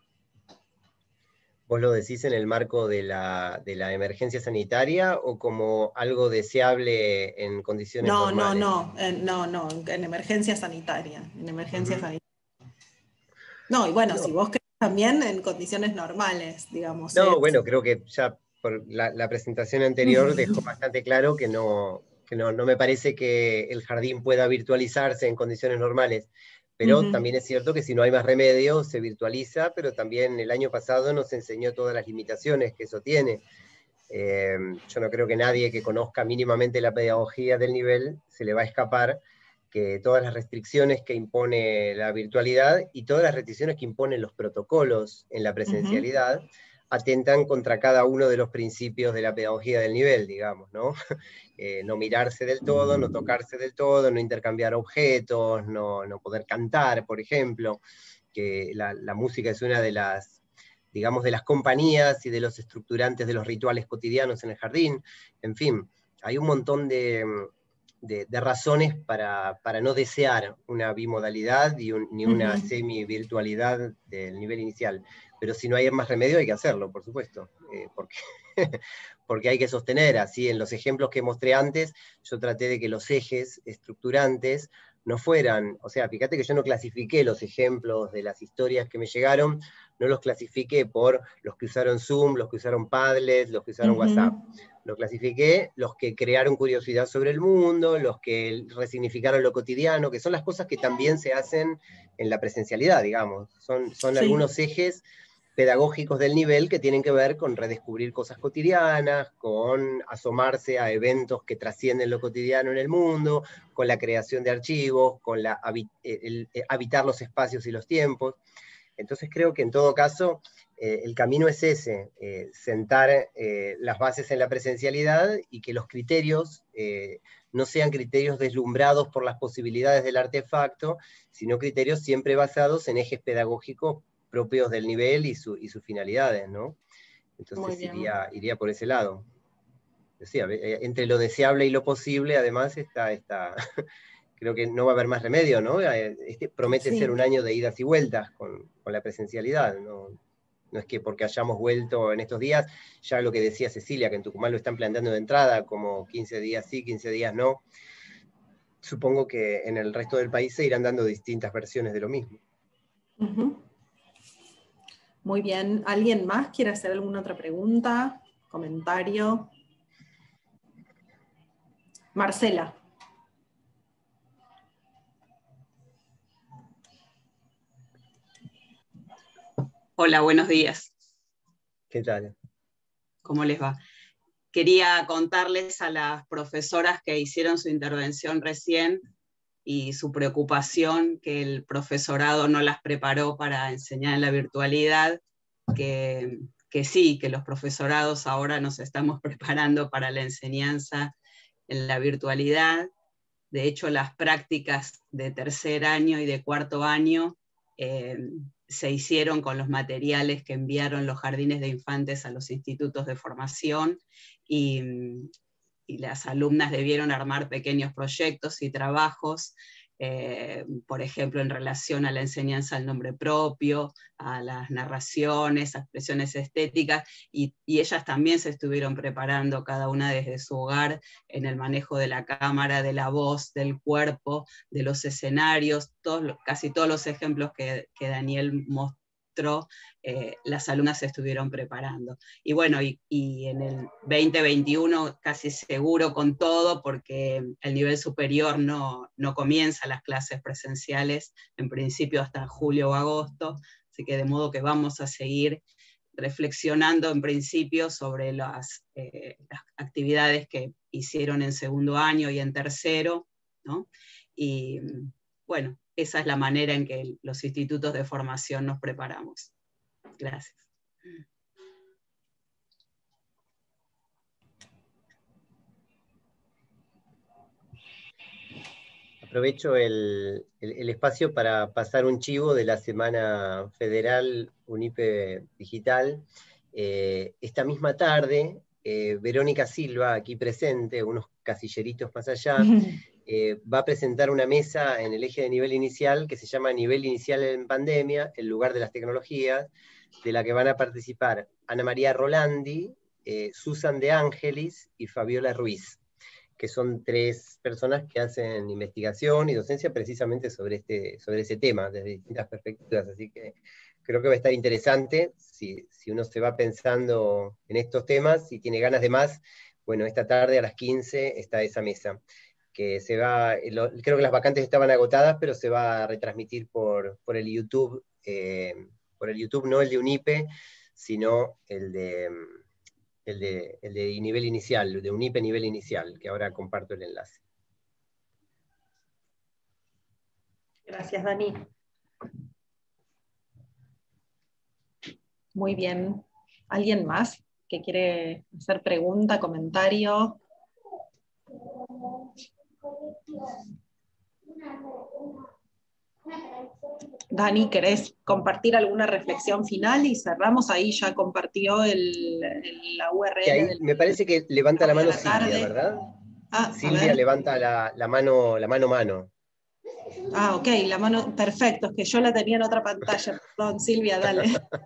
¿Vos lo decís en el marco de la emergencia sanitaria o como algo deseable en condiciones normales? No, en emergencia sanitaria. sanitaria. No, y bueno, si vos querés también en condiciones normales, digamos. No, bueno, creo que ya por la presentación anterior dejó bastante claro que no me parece que el jardín pueda virtualizarse en condiciones normales. pero también es cierto que si no hay más remedio, se virtualiza, pero también el año pasado nos enseñó todas las limitaciones que eso tiene. Yo no creo que nadie que conozca mínimamente la pedagogía del nivel se le va a escapar que todas las restricciones que impone la virtualidad y todas las restricciones que imponen los protocolos en la presencialidad atentan contra cada uno de los principios de la pedagogía del nivel, digamos, ¿no? No mirarse del todo, no tocarse del todo, no intercambiar objetos, no poder cantar, por ejemplo, que la música es una de las, digamos, de las compañías y de los estructurantes de los rituales cotidianos en el jardín. En fin, hay un montón de razones para no desear una bimodalidad ni una semi-virtualidad del nivel inicial. Pero si no hay más remedio hay que hacerlo, por supuesto, porque hay que sostener. Así, en los ejemplos que mostré antes, yo traté de que los ejes estructurantes no fueran, o sea, fíjate que yo no clasifiqué los ejemplos de las historias que me llegaron, no los clasifiqué por los que usaron Zoom, los que usaron Padlet, los que usaron WhatsApp. Lo clasifiqué los que crearon curiosidad sobre el mundo, los que resignificaron lo cotidiano, que son las cosas que también se hacen en la presencialidad, digamos. Son algunos ejes pedagógicos del nivel que tienen que ver con redescubrir cosas cotidianas, con asomarse a eventos que trascienden lo cotidiano en el mundo, con la creación de archivos, con habitar los espacios y los tiempos. Entonces creo que en todo caso el camino es ese, sentar las bases en la presencialidad y que los criterios no sean criterios deslumbrados por las posibilidades del artefacto, sino criterios siempre basados en ejes pedagógicos propios del nivel y sus finalidades, ¿no? Entonces iría por ese lado. Decía, entre lo deseable y lo posible, además, creo que no va a haber más remedio, ¿no? Promete ser un año de idas y vueltas con la presencialidad, ¿no? No es que porque hayamos vuelto en estos días, ya lo que decía Cecilia, que en Tucumán lo están planteando de entrada, como 15 días sí, 15 días no. Supongo que en el resto del país se irán dando distintas versiones de lo mismo. Muy bien. ¿Alguien más quiere hacer alguna otra pregunta? ¿Comentario? Marcela. Hola, buenos días. ¿Qué tal? ¿Cómo les va? Quería contarles a las profesoras que hicieron su intervención recién y su preocupación que el profesorado no las preparó para enseñar en la virtualidad, que sí, que los profesorados ahora nos estamos preparando para la enseñanza en la virtualidad. De hecho, las prácticas de tercer año y de cuarto año se hicieron con los materiales que enviaron los jardines de infantes a los institutos de formación y las alumnas debieron armar pequeños proyectos y trabajos, por ejemplo, en relación a la enseñanza del nombre propio, a las narraciones, a expresiones estéticas, y ellas también se estuvieron preparando, cada una desde su hogar, en el manejo de la cámara, de la voz, del cuerpo, de los escenarios, casi todos los ejemplos que Daniel mostró. Las alumnas se estuvieron preparando. Y bueno, y en el 2021 casi seguro con todo, porque el nivel superior no comienza las clases presenciales, en principio hasta julio o agosto, así que de modo que vamos a seguir reflexionando en principio sobre las actividades que hicieron en segundo año y en tercero, ¿no? Y bueno, esa es la manera en que los institutos de formación nos preparamos. Gracias. Aprovecho el espacio para pasar un chivo de la Semana Federal UNIPE Digital. Esta misma tarde, Verónica Silva, aquí presente, unos casilleritos más allá, va a presentar una mesa en el eje de nivel inicial que se llama Nivel Inicial en Pandemia, el lugar de las tecnologías, de la que van a participar Ana María Rolandi, Susan De Angelis y Fabiola Ruiz, que son 3 personas que hacen investigación y docencia precisamente sobre ese tema, desde distintas perspectivas, así que creo que va a estar interesante, si uno se va pensando en estos temas, si tiene ganas de más, bueno, esta tarde a las 15 está esa mesa, que se va, creo que las vacantes estaban agotadas, pero se va a retransmitir por el YouTube, no el de UNIPE, sino el de nivel inicial, de UNIPE nivel inicial, que ahora comparto el enlace. Gracias, Dani. Muy bien. ¿Alguien más que quiere hacer pregunta, comentario? Dani, ¿querés compartir alguna reflexión final? Y cerramos, ahí ya compartió la URL. Y ahí me parece que levanta la mano Silvia, ¿verdad? Silvia levanta la mano. Ah, ok, la mano, perfecto, es que yo la tenía en otra pantalla. Perdón, Silvia, dale.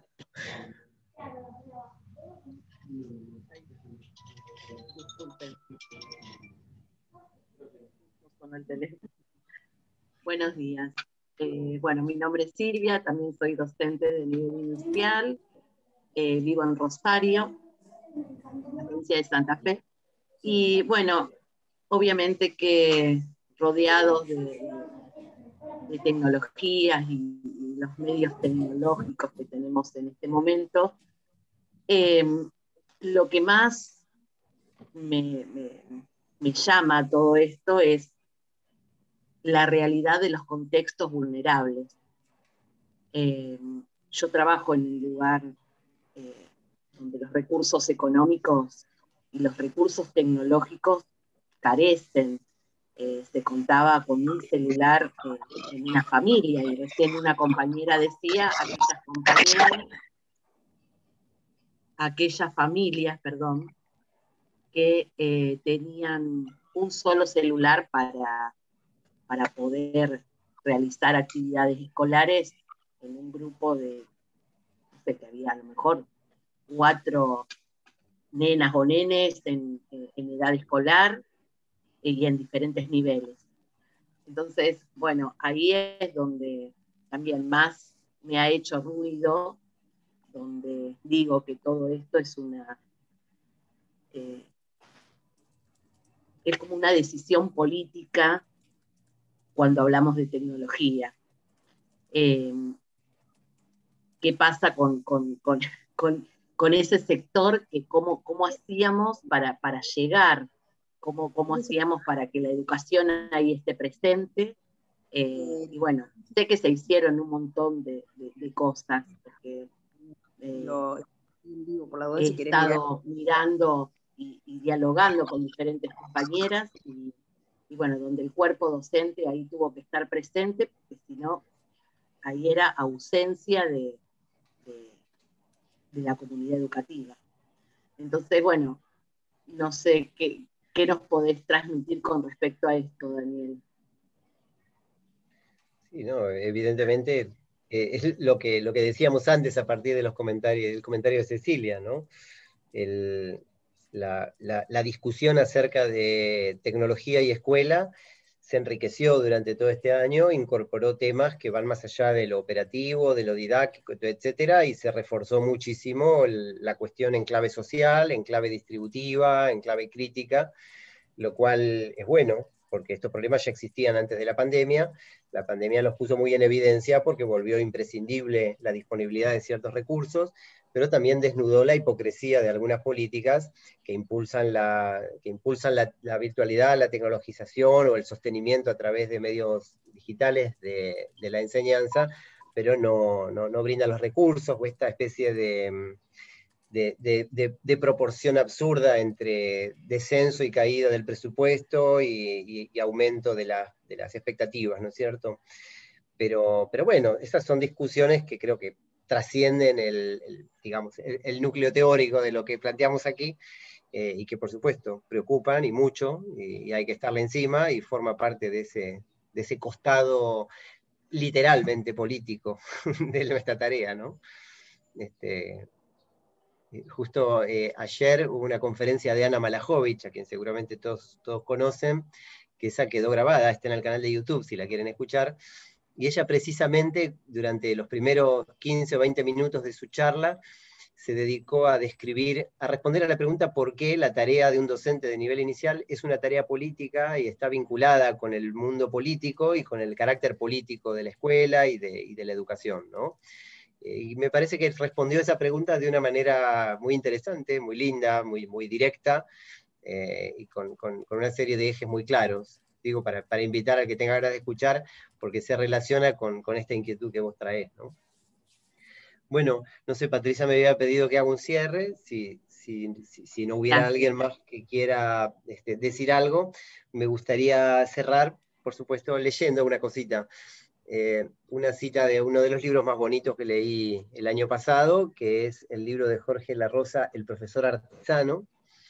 Buenos días. Bueno, mi nombre es Silvia, también soy docente de nivel inicial, vivo en Rosario, en la provincia de Santa Fe, y bueno, obviamente que rodeados de tecnologías y los medios tecnológicos que tenemos en este momento, lo que más me llama a todo esto es la realidad de los contextos vulnerables. Yo trabajo en un lugar donde los recursos económicos y los recursos tecnológicos carecen. Se contaba con un celular en una familia, y recién una compañera decía, aquellas familias, que tenían un solo celular para poder realizar actividades escolares en un grupo de, no sé, que había a lo mejor 4 nenas o nenes en edad escolar y en diferentes niveles. Entonces, bueno, ahí es donde también más me ha hecho ruido, donde digo que todo esto es es como una decisión política cuando hablamos de tecnología. ¿Qué pasa con ese sector? Que cómo hacíamos para llegar, cómo hacíamos para que la educación ahí esté presente. Y bueno, sé que se hicieron un montón de cosas, porque he estado mirando y dialogando con diferentes compañeras, y bueno, donde el cuerpo docente ahí tuvo que estar presente, porque si no, ahí era ausencia de la comunidad educativa. Entonces, bueno, no sé qué nos podés transmitir con respecto a esto, Daniel. Sí, no, evidentemente es lo que decíamos antes a partir de del comentario de Cecilia, ¿no? La discusión acerca de tecnología y escuela se enriqueció durante todo este año, incorporó temas que van más allá de lo operativo, de lo didáctico, etcétera, y se reforzó muchísimo la cuestión en clave social, en clave distributiva, en clave crítica, lo cual es bueno, porque estos problemas ya existían antes de la pandemia los puso muy en evidencia porque volvió imprescindible la disponibilidad de ciertos recursos, pero también desnudó la hipocresía de algunas políticas que impulsan la virtualidad, la tecnologización o el sostenimiento a través de medios digitales de la enseñanza, pero no brindan los recursos, o esta especie de proporción absurda entre descenso y caída del presupuesto y aumento de las expectativas, ¿no es cierto? Pero bueno, esas son discusiones que creo que trascienden el núcleo teórico de lo que planteamos aquí, y que por supuesto preocupan y mucho, y hay que estarle encima, y forma parte de ese costado literalmente político de nuestra tarea, ¿no? Justo ayer hubo una conferencia de Ana Malajovic, a quien seguramente todos conocen, que esa quedó grabada, está en el canal de YouTube si la quieren escuchar, y ella precisamente durante los primeros 15 o 20 minutos de su charla se dedicó a responder a la pregunta por qué la tarea de un docente de nivel inicial es una tarea política y está vinculada con el mundo político y con el carácter político de la escuela y de la educación, ¿no? Y me parece que respondió a esa pregunta de una manera muy interesante, muy linda, muy directa, y con una serie de ejes muy claros. Digo, para invitar al que tenga ganas de escuchar, porque se relaciona con esta inquietud que vos traés, ¿no? Bueno, no sé, Patricia me había pedido que haga un cierre, si no hubiera alguien más que quiera decir algo, me gustaría cerrar, por supuesto, leyendo una cosita. Una cita de uno de los libros más bonitos que leí el año pasado, que es el libro de Jorge La Rosa, El profesor artesano.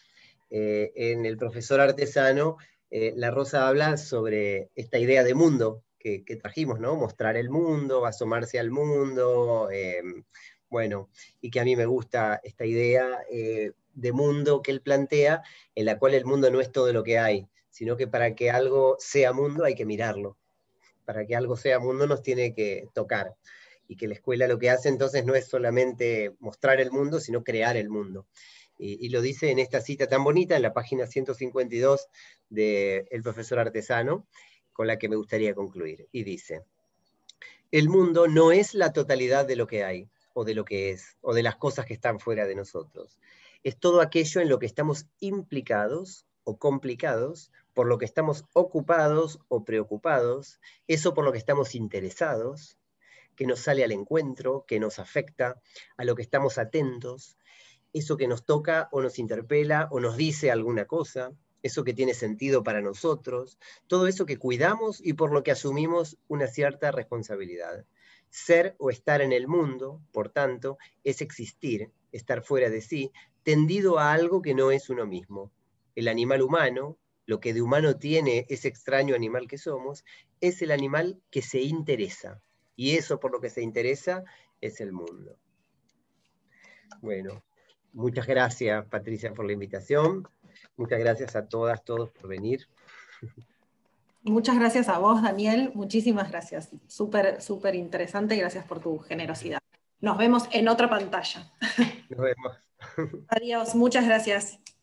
En El profesor artesano, La Rosa habla sobre esta idea de mundo que trajimos, ¿no? Mostrar el mundo, asomarse al mundo, bueno, y que a mí me gusta esta idea de mundo que él plantea, en la cual el mundo no es todo lo que hay, sino que para que algo sea mundo hay que mirarlo. Para que algo sea mundo nos tiene que tocar. Y que la escuela lo que hace entonces no es solamente mostrar el mundo, sino crear el mundo. Y lo dice en esta cita tan bonita, en la página 152 de El profesor artesano, con la que me gustaría concluir. Y dice: el mundo no es la totalidad de lo que hay, o de lo que es, o de las cosas que están fuera de nosotros. Es todo aquello en lo que estamos implicados o complicados, por lo que estamos ocupados o preocupados, eso por lo que estamos interesados, que nos sale al encuentro, que nos afecta, a lo que estamos atentos, eso que nos toca o nos interpela o nos dice alguna cosa, eso que tiene sentido para nosotros, todo eso que cuidamos y por lo que asumimos una cierta responsabilidad. Ser o estar en el mundo, por tanto, es existir, estar fuera de sí, tendido a algo que no es uno mismo. El animal humano, lo que de humano tiene ese extraño animal que somos, es el animal que se interesa. Y eso por lo que se interesa es el mundo. Bueno, muchas gracias, Patricia, por la invitación. Muchas gracias a todas, todos por venir. Muchas gracias a vos, Daniel. Muchísimas gracias. Súper, súper interesante. Gracias por tu generosidad. Nos vemos en otra pantalla. Nos vemos. Adiós. Muchas gracias.